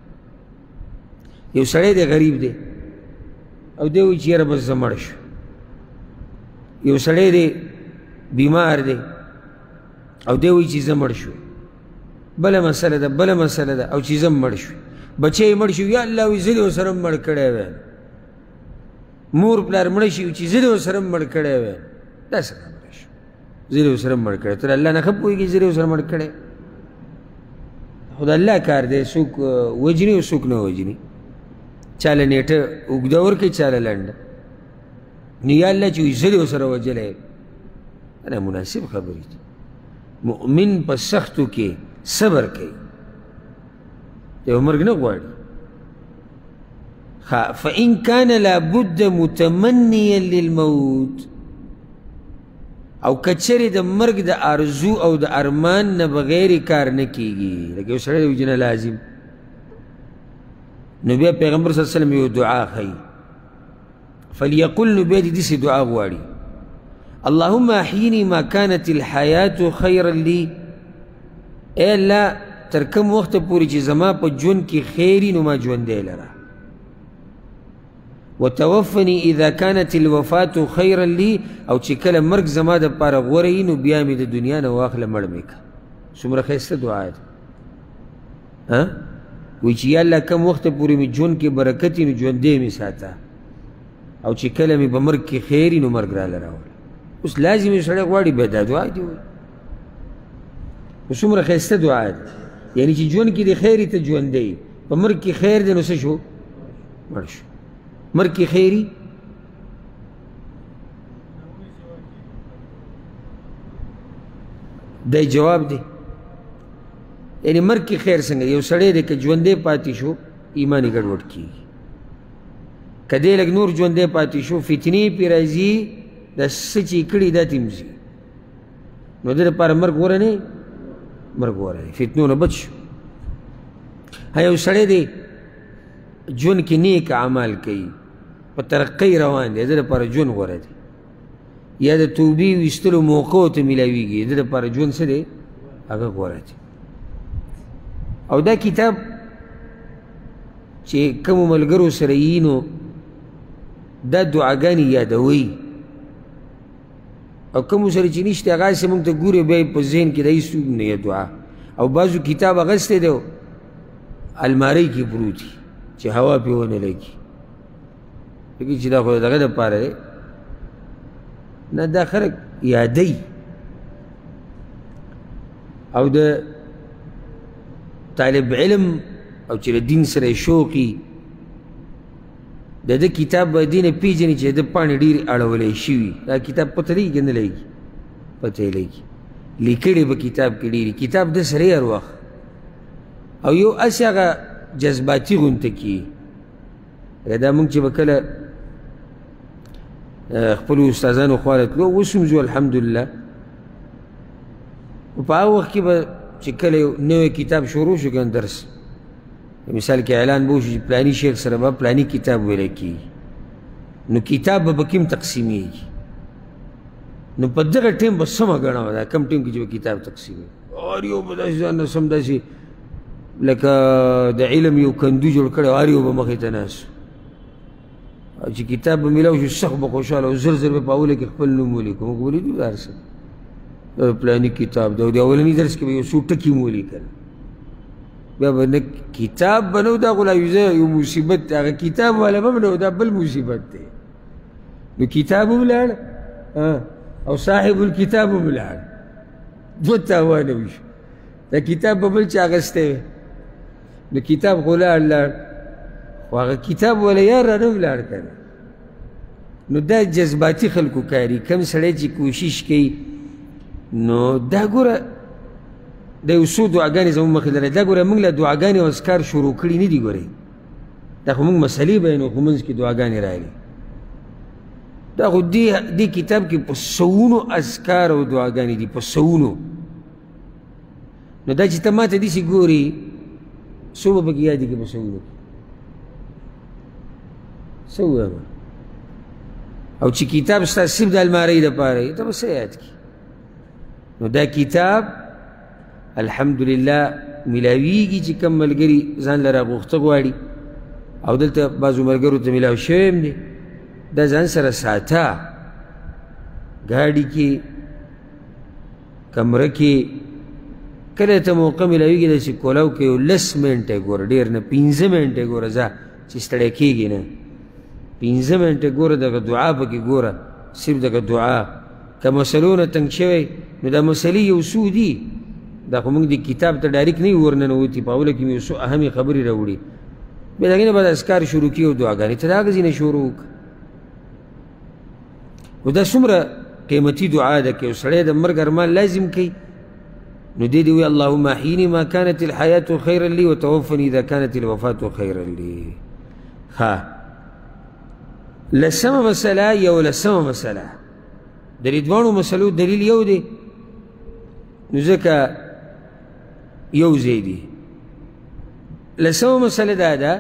یو سړی دی غریب دی او دی وایي چې یاره بس زه مړ شو یو سړی دی بیمار دی او دی وایي چې زه مړ شو بله مسله ده بله مسله ده او چې زه مړ شو بچی یې مړ شو یا الله وایي زه دې ورسره مړ کړی وایم مور پلار مړه شي چې زه دې ورسره مړ کړی وایم دا څه خبره شو زه دې ورسره مړ کړی تر الله نه ښه پوهېږي زه دې ورسره مړ کړی خو د الله کار دی څوک وجني او څوک نه وجني چاله نیټه اوږده ورکوي چاله لنډه نو یا الله چې وایي زه دې ورسره وجلی دا مناسب خبرې دي مؤمن په سختو کې صبر کوي یو مرګ نه غواړي فإن كان لابد متمنيا للموت او کچرې د مرګ د آرزو او د ارمان نه بغیر کار نه کیږي لکه یو سړی د وجنه لازم نو بیا پیغمبر صلی الله علیه وسلم یو دعا ښیي فلیقل نو بیا دې داسې دعا غواړي اللهم احییني ما كانت الحیات خیرا لی ای الله تر کوم وخته پورې چې زما په ژوند کې خیري نو ما ژوندی لره وتوفني اذا كانت الوفات خيرا لي او چې کله مرګ زما دپاره غوره وي نو بیا مې د دنیا نه واخله مړ مې که څومره ښایسته دعا ده ها وایي چې یا الله کم وخته پورې مې ژوند کې برکت وي نو ژوندی مې ساته او چې کله مې په مرګ کې خیر وي نو مرګ راله راوړه اوس لازم یې سړی غواړي بیا دا دعا دې وایي خو څومره ښایسته دعا ده یعنی چې ژوند کې د خیر ته ژوندی په مرګ کې خیر دی نو څه شو مړ شو مرګ کې خیری دی جواب دی یعنی مرګ کې خیر څنګه یو سړی دی که ژوندی پاتې شو ایمان یې ګډوډ کېږي که دی لږ نور ژوندی پاتې شو فتنې پرې راځي دا څه چې یې کړي دا تېم ځي نو د دپاره مرګ غوره نه مرګ غوره دی فتنو نه بچ شو ها یو سړی دی ژوند کې نیک اعمال کوي په ترقۍ روان دی د دپاره ژوند غوره دی یا د توبې ویستلو موقعو ته میلاویږي د دپاره ژوند څه دی هغه غوره دی او دا کتاب چې کومو ملګرو سره یي نو دا دعاګانې یادوي او کومو سره چې نشته هغه هسې موږ ته ګوري بیا یې په ذهن کې د هېڅ څوک نه یې دعا او بعضو کتاب اخیستی دی المارۍ کې پروت دي چې هوا پې ونه لګي فکر چې دا خو دغه دپاره دی نه دا خلک یادوي او د طالب علم او چې د دین سره یې شوقي د ده کتاب به دې نه پېژني چې د ده پاڼې ډېرې اړولی شوي دا کتاب پته لګي که نه لګي پته یې لګي لیکلې به کتاب کې ډېرې کتاب ده سره هر وخت او یو هسې هغه جذباتي غونته کیږي لکه دا مونږ چې به کله خپلو استادانو خوا ته تلو اوس هم ځو الحمدلله په هغه وخت کې به چې کله یو نوی کتاب شروع شو که درس مثال کې اعلان به وشي چې پلاني شیخ سره به پلاني کتاب ویلی کېږي نو کتاب به په کوم تقسیمیږي نو په دغه ټیم به سمه ګڼه وه دا کم ټیم کې چې به کتاب تقسیمیږي هر یو به داسې ځان نه سم داسې لکه د علم یو کندو جوړ کړی هر یو به مخې ته ناست او چې کتاب به میلاو شو سخت به خوشحاله او زر زر به په اوله کې خپل نوم ولیکو موږ ولیدو دا هر څه پلانی کتاب دا د اولني درس کې به یو څو ټکي مو ولیکل بیا به نه کتاب به نه و دا خو لا یو مصیبت دی هغه کتاب والا به هم نه و دا بل مصیبت دی نو کتاب هم لاړ او صاحب الکتاب هم لاړ دوه تاوانه وشو دا کتاب به بل چا اخیستی وی نو کتاب خو لاړ لاړ خو هغه کتاب والا یار رانه هم لاړ که نو دا جذباتي خلکو کاري کم سړی چې کوشش کوي نو دا ګوره د یو څو دعاګانې زموږ مخې لري دا ګوره موږ له دعاګانې او اذکار شروع کړي نه دي ګورئ دا خو موږ مسلې بیانو خو منځ کې دعاګانې راغلي دا خو دې کتاب کې په سوونو اذکار او دعاګانې دي په سوونو نو دا چې ته ماته داسې ګوري څو به پکې یاد کړي په سوونو کې څه ووایم او چې کتاب ستا صرف د المارۍ دپاره وي ته به څه یاد کړي نو دا کتاب الحمدلله میلاویږي چې کم ملګري ځان له راغوښته غواړي او دلته بعضو ملګرو ته میلاو شوی هم دی دا ځان سره ساته ګاډي کې کمره کې کله ته موقع میلاویږي داسې کولاو کې یو لس منټه ګوره ډېر نه پنځه منټه ګوره ځه چې ستړی کېږي نه پنځه منټه ګوره دغه دعا پکې ګوره صرف دغه دعا که مسلو نه تنګ شوی نو دا مسلې یو څو دي دا خو موږ د کتاب ته ډایرکټ نه یو ورننوتي په اوله کې مې یو څو اهمې خبرې راوړي بیا د هغې نه بعد اذکار شروع کړي او دعاګانې ته د هغه ځای نه شروع وکړه نو دا څومره قیمتي دعا ده که یو سړی د مرګ ارمان لازم کوي نو دې دې وایي اللهم احییني ما کانت الحیات خیرا لی وتوفني اذا کانت الوفات خیرا لی ها لسمه مسله یو لسمه مسله د دې دواړو مسلو دلیل یو دی نو ځکه یو ځای دی لسمه مسله دا ده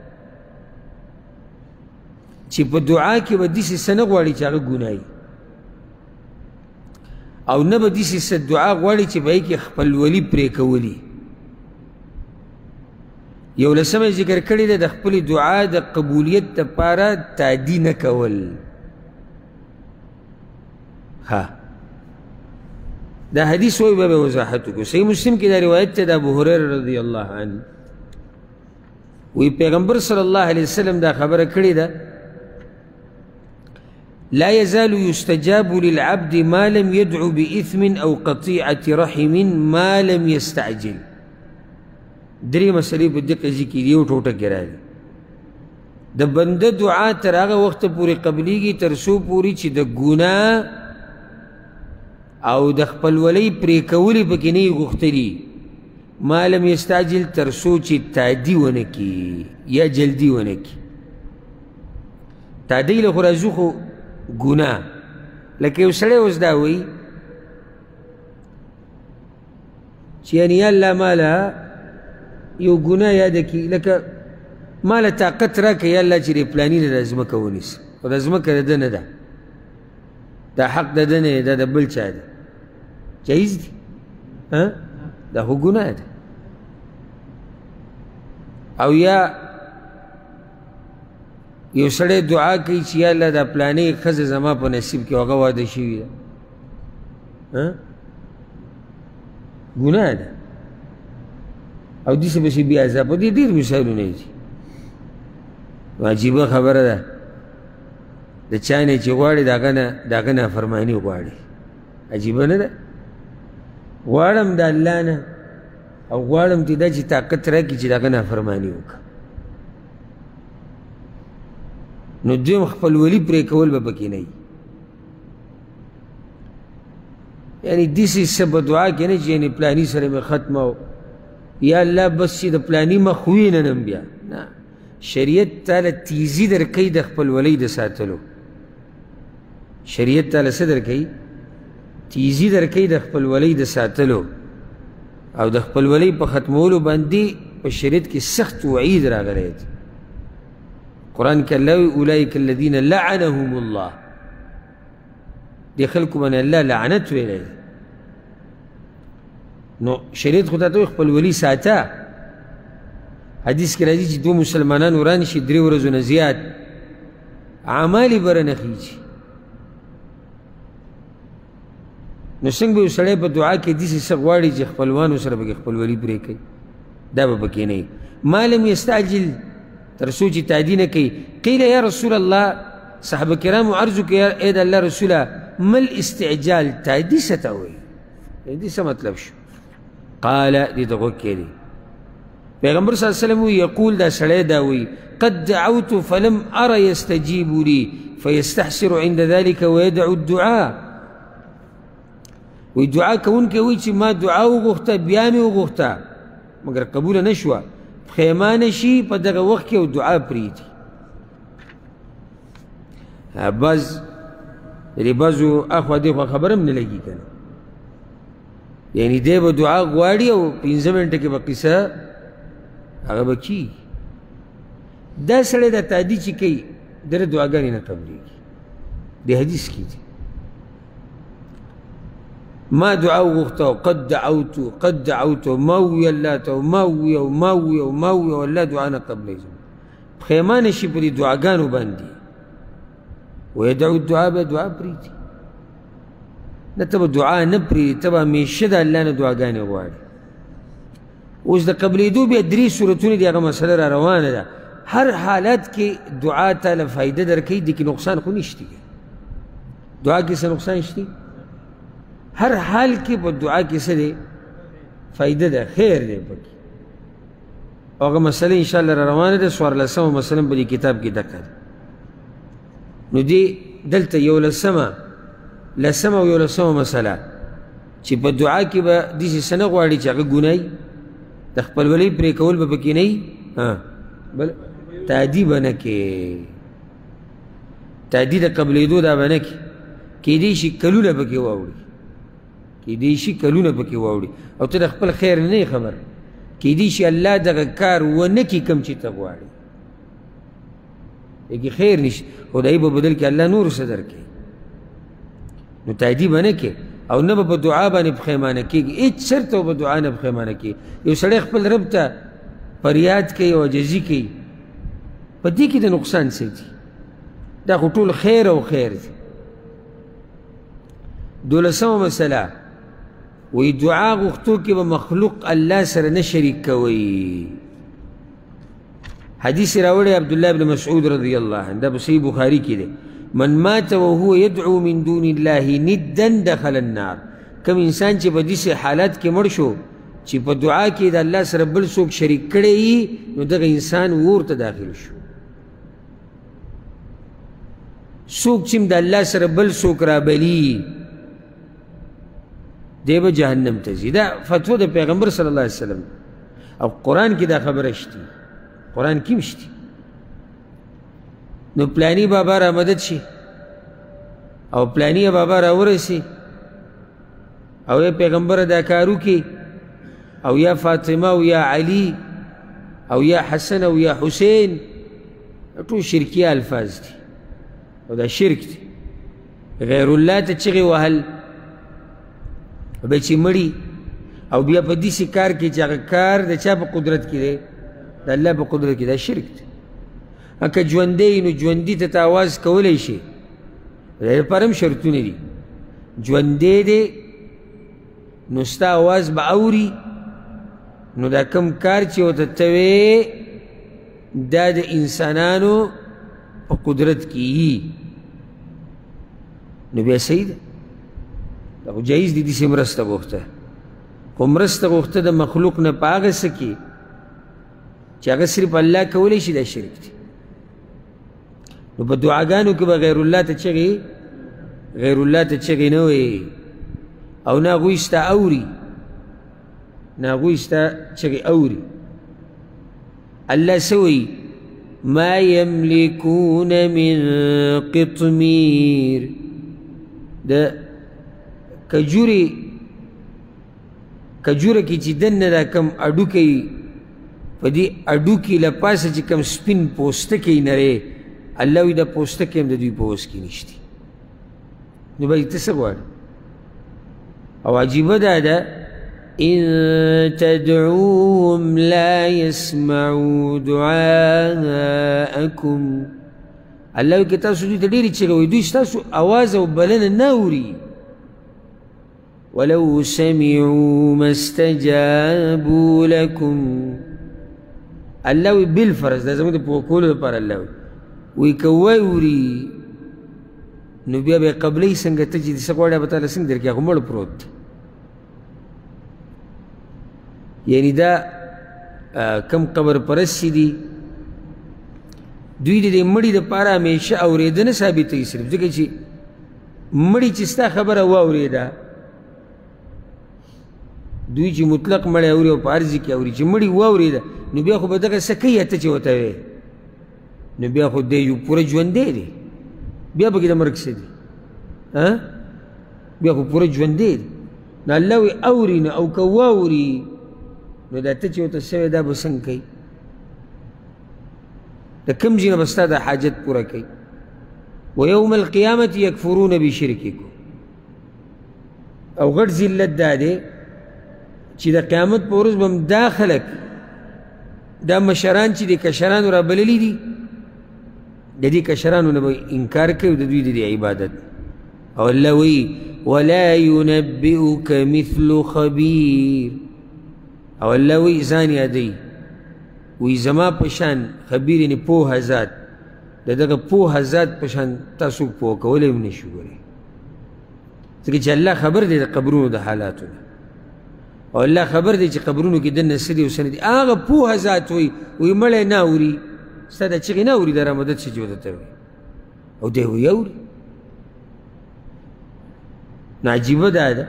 چې په دعا کې به داسې څه نه غواړي چې هغه ګناه او نه به داسې څه دعا غواړي چې په هغې کې خپلولي پرې کولي یو لسمه ذکر کړې ده د خپلې دعا د قبولیت دپاره تعدي نه کول ها دا حدیث وی به وضاحت وکړو صحیح مسلم کې دا روایت ته د ابو هریره رضی الله عنه وی پیغمبر صلی الله علیه وسلم دا خبره کړې ده لا يزال يستجاب للعبد ما لم يدعو بإثم أو قطيعة رحم ما لم يستعجل درې مسلې په دقه ځای کې یو ټوټه کې راځي د بنده دعا تر هغه وخته پورې قبلیږي تر څو پورې چې د ګناه او د خپلولۍ پرې کولې پکې نه وي غوښتلي ما لم یستعجل تر څو چې تعدي ونه کړي یا جلدي ونه کړي تعدی له خو راځو خو ګناه لکه یو سړی اوس دا وایي چې یعنې یا الله ماله یو ګناه یاده کړي لکه ماله طاقت راکړه یا الله چې د فلاني نه دا ځمکه ونیسي خو دا ځمکه د ده نه ده دا حق د ده نه دی دا د بل چا دی جایز دی دا خو ګناه ده او یا یو سړی دعا کوي چې یا الله دا پلانې ښځه زما په نصیب کې هغه واده شوي ده ګناه ده او داسې پسې بیا عذاب په دې ډېر مثالونه دي عجیبه خبره ده د چا نه چې غواړي د هغه نه د هغه نافرماني غواړي عجیبه نه ده غواړم د الله نه او غواړم چې دا چې طاقت راکړي چې د هغه نافرماني وکړه نو دویم خپلولي پرې کول به پکې نه وي یعنې داسې څه په دعا کې نه چې یعنې پلاني سره مې ختمه یا الله بس چې د پلاني مخ وویننم بیا نه شریعت تعالی تیزي درکوي د خپلولۍ د ساتلو شریعت تعالی څه درکوي تیزي درکوي د خپلولۍ د ساتلو او د خپلولۍ په ختمولو باندې په شریعت کې سخت وعید راغلی دی قرآن کې الله وایي اولئک الذین لعنهم الله دې خلکو باندې الله لعنت ویلی دی نو شریعت خو ته ته خپلولي ساته حدیث کې راځي چې دوه مسلمانان وران شي درې ورځو نه زیات اعمال یې بره نه خیږي نو څنګه به یو سړی په دعا کې داسې څه غواړي چې خپلوانو سره پکې خپلولي پرې کوي، دا به پکې نه وي. ما لم یستعجل تر څو چې تعدي نه کوي. قیل یا رسول الله، صحابه کرامو عرض وکړه ای د الله رسوله مل استعجال، تعدي څه ته وایي؟ تعدي څه مطلب شو؟ قال دې ته غوږ کېدی. پیغمبر صلی الله علیه وسلم وی یقول دا سړی دا وی قد دعوت فلم ار یستجیب لي فیستحسر عند ذلك ويدعو الدعاء. وی دعا کوونکی وی چې ما دعا وغوښته بیا مې وغوښته مګر قبوله نه شوه، پښیمانه شي په دغه وخت کې او دعا پرېږدي. بعض د بعضو اخوا دېخوا خبره هم نه لګي که نه، یعنې دی به دعا غواړي او پنځه منټه کې به قصه هغه به کېږي. دا سړی دا تعدي چې کوي دره دعاګانې نه قبلېږي. د حدیث کې دي ما دعا وغوښته او قد دعوتو قد دعوتو ما وویل الله ته او ما وویه او ما وویه او ما وویه والله دعا نه قبلېږي. پښیمانه شي په دې دعاګانو باندې ویدعو الدعا به دعا پرېږدي. نه ته به دعا نه پرېږدي، ته به همیشه د الله نه دعاګانې غواړي. اوس د قبلېدو بیا درې صورتونه دي، هغه مسله را روانه ده. هر حالت کې دعا تاله فایده درکوي، دې کې نقصان خو نشته. دعا کې څه نقصان شته؟ هر حال کې په دعا کې څه دی؟ فایده ده، خیر دی پکې. او هغه مسله انشاءالله را روانه ده. څوارلسمه مسله په دې کتاب کې دقه ده. نو دې دلته یولسمه لسمه او یولسمه مسله چې په دعا کې به داسې څه نه غواړي چې هغه ګناه د خپلولۍ پرې کول به پکې نه وي، بل تعدي به نه کې، تعدي د قبلېدو دا به نه کې. کیدای شي کلونه پکې واوړي، کیدای شي کلونه پکې واوړي او ته د خپل خیر نه یې خبر. کیدای شي الله دغه کار ونه کړي کوم چې ته غواړې، یې خیر نشته، خدای به بدل کې الله نور څه درکړي. نو تعدي به نه کې او نه به په دعا باندې پښیمانه کېږي. هېڅ چېرته به دعا نه پښیمانه کېږي. یو سړی خپل رب ته فریاد کوي او عجزي کوي، په دې کې د نقصان څه دي؟ دا خو ټول خیر او خیر دی. دولسمه مسله وی دعا غوښتو کې به مخلوق الله سره نه شریک کوئ. حدیث راوړی عبدالله بن مسعود رضی الله عنه، دا په صحیح بخاري کې دی. من مات وهو يدعو من دون الله ندا دخل النار. کم انسان چې په داسې حالت کې مړ شو چې په دعا کې د الله سره بل څوک شریک کړی وي، نو دغه انسان اور ته داخل شو. څوک چې د الله سره بل څوک رابلي دی به جهنم ته ځي. دا فتوا د پیغمبر صلی الله علیه وسلم او قرآن کې دا خبره شته، قرآن کې هم شته. نو پلانی بابا را مدد شي او پلانی بابا را ورسي او یا پیغمبر دا کار وکړي او یا فاطمه او یا علي او یا حسن او یا حسین، ټول شرکیه الفاظ دي او دا شرک دی. غیر الله ته چغې وهل به چې مړي او بیا په داسې کار کې چې هغه کار د چا په قدرت کې دی؟ د الله په قدرت کې. دا شرک دی. که ژوندی نو ژوندي ته ته آواز کولی شي، د دې لپاره هم شرطونه دي. ژوندی دی نو ستا آواز به اوري، نو دا کم کار چې ورته ته وې دا د انسانانو په قدرت کې وي، نو بیا صحیح ده. دا خو جایز دي داسې مرسته غوښته. خو مرسته غوښته د مخلوق نه په هغه څه کې چې هغه صرف الله کولی شي، دا شرک دی. نو په دعاګانو کې به غیر الله ته چغې غیر الله ته چغې نه وایي او نه هغوی ستا اوري، نه هغوی ستا چغې اوري. الله څه وایي؟ ما یملکون من قطمیر. د کجورې کجوره کې چې دننه دا کم اډوکی، په دې اډوکي له پاسه چې کم سپین پوستکی نری، الله وایي دا پوستکی هم د دوی په وس کې نشته. نو بهې ته څه غواړې؟ او عجیبه دا ده ان تدعوهم لا يسمعوا دعاءكم. الله وایي که تاسو دوی ته ډېرې چغې وایي، دوی ستاسو اواز او بلنه نه اوري. ولو سمعوا ما استجابوا لكم. الله وی بالفرض دا زموږ د پوه کولو دپاره الله وی وی که واوري نو بیا به یې قبلۍ څنګه ته چې څه غواړې به تعالی څنګه درکړي هغه مړ پروت دی. یعنې دا کم قبر پرست چې دي دوی د دې مړي دپاره همیشه اورېدنه ثابتوي صرف ځکه چې مړي چې ستا خبره واورېده دوی چې مطلق مړی اوري او په عرض کې اوري چې مړي واورېده نو بیا خو به دغه څه کوي ته چې ورته وې نو بیا خو دی یو پوره ژوندی دی بیا پکې د مرګ څه دي بیا خو پوره ژوندی دی نو الله وی اوري نو او که واوري نو دا ته چې ورته شوی دا به څنګه کوي د کوم ځای نه به ستا دا حاجت پوره کوي. ویوم القیامة یکفرون بشرککم او غټ ذلت دا دی چې د قیامت په ورځ به هم دا خلک دا مشران چې د کشرانو را بللي دي د دې کشرانو نه به انکار کوي د دوی د دې عبادت. او الله وایي ولا ينبئك مثل خبیر او الله وایي ځان یادوي وی زما په شان خبیر یعنې پوهه ذات د دغه پوهه ذات په شان تاسو پوه کولی هم نشو ګورئ ځکه چې الله خبر دی د قبرونو د حالاتو نه او الله خبر دی چې قبرونو کې دننه څه دي او څه نه دي. هغه پوهه ذات وایي وایي مړی نه اوري ستا دا چغې نه اوري دا را مدد شي چې ورته وایي او دی وایي اوري. نو عجیبه دا ده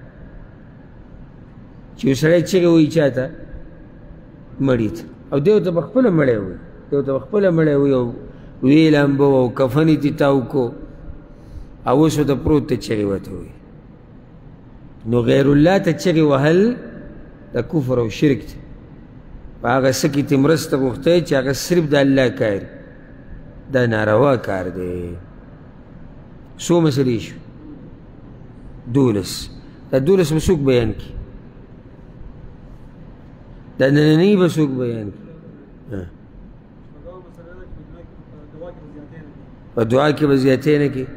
چې یو سړی چغې وایي چا ته مړي ته او دی ورته به خپله مړی وایي دی ورته به خپله مړی وایي او ویې لامبه و او کفن یې تې تاو کو او اوس ورته پروت ته چغې ورته وایي. نو غیر الله ته چغې وهل د کفر او شرک دی په هغه څه کې تې مرسته غوښتی چې هغه صرف د الله کار دا ناروا کار دی. څو مسلې شو دولس دا دولس به څوک بیان کړي دا نننۍ به څوک بیان کړي په دعا کې به زیاتې نه کړي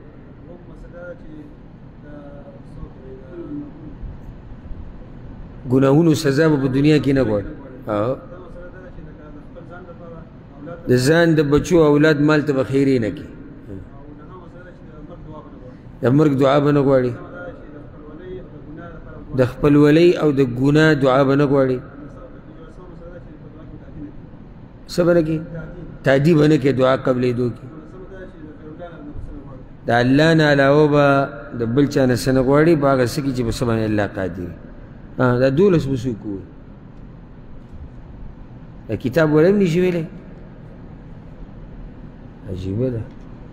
ګناهونو سزا به په دنیا کې نه غواړي د ځان د بچو اولاد مال ته به خیرې نه کړي د مرګ دعا به نه غواړي د خپل ولی او د ګناه دعا به نه غواړي څه به نه کړي تعدي به نه کړي دعا قبلېدو کې د الله نه علاوه به د بل چا نه څه نه غواړي په هغه څه کې چې په څه باندې الله قادر دا دولس به څوک ووایي دا کتاب ولی هم نشي ویلی عجیبه ده.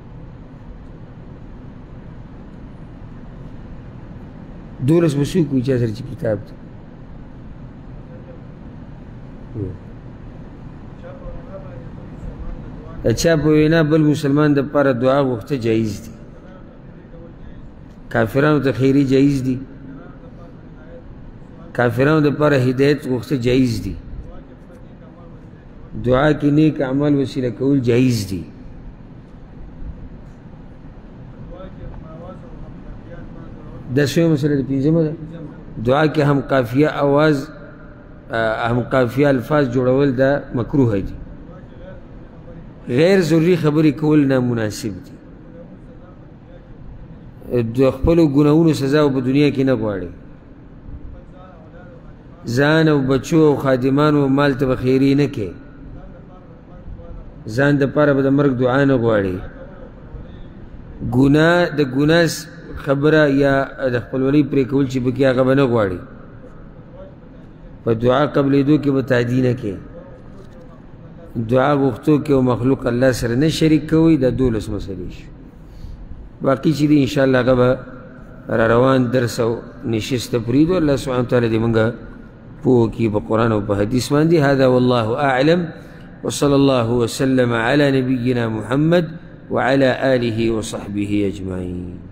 دولس به څوک وایي چا سره چې کتاب ده د چا په وینا بل مسلمان دپاره دعا غوښته جایز دي کافرانو ته خیري جایز دي کافرانو دپاره هدایت غوښته جایز دي دعا کې نیک اعمال وسیله کول جایز دي دا څومره مسله ده پنځمه ده دعا کې هم قافیه آواز هم قافیه الفاظ جوړول دا مکروه دي غیر ضروري خبرې کول نامناسب دي د خپلو ګناهونو سزا په دنیا کې نه غواړي ځان او بچو او خادمانو مال ته به خیري نه کې ځان دپاره به د مرګ دعا نه غواړي ګناه د ګناه خبره یا د خپلولۍ پرې کول چې پکې هغه به نه غواړي په دعا قبلېدو کې به تعدي نه کې دعا غوښتو کې او مخلوق الله سره نه شریک کوي دا دولس مسلې شو. باقي چې دي انشاءالله هغه به را روان درس او نشست پرېږدو الله سبحانه وتعالی دې موږ پوه کړي په قرآن او په حدیث باندې. هذا والله أعلم وصلى الله وسلم على نبينا محمد وعلى آله وصحبه أجمعين.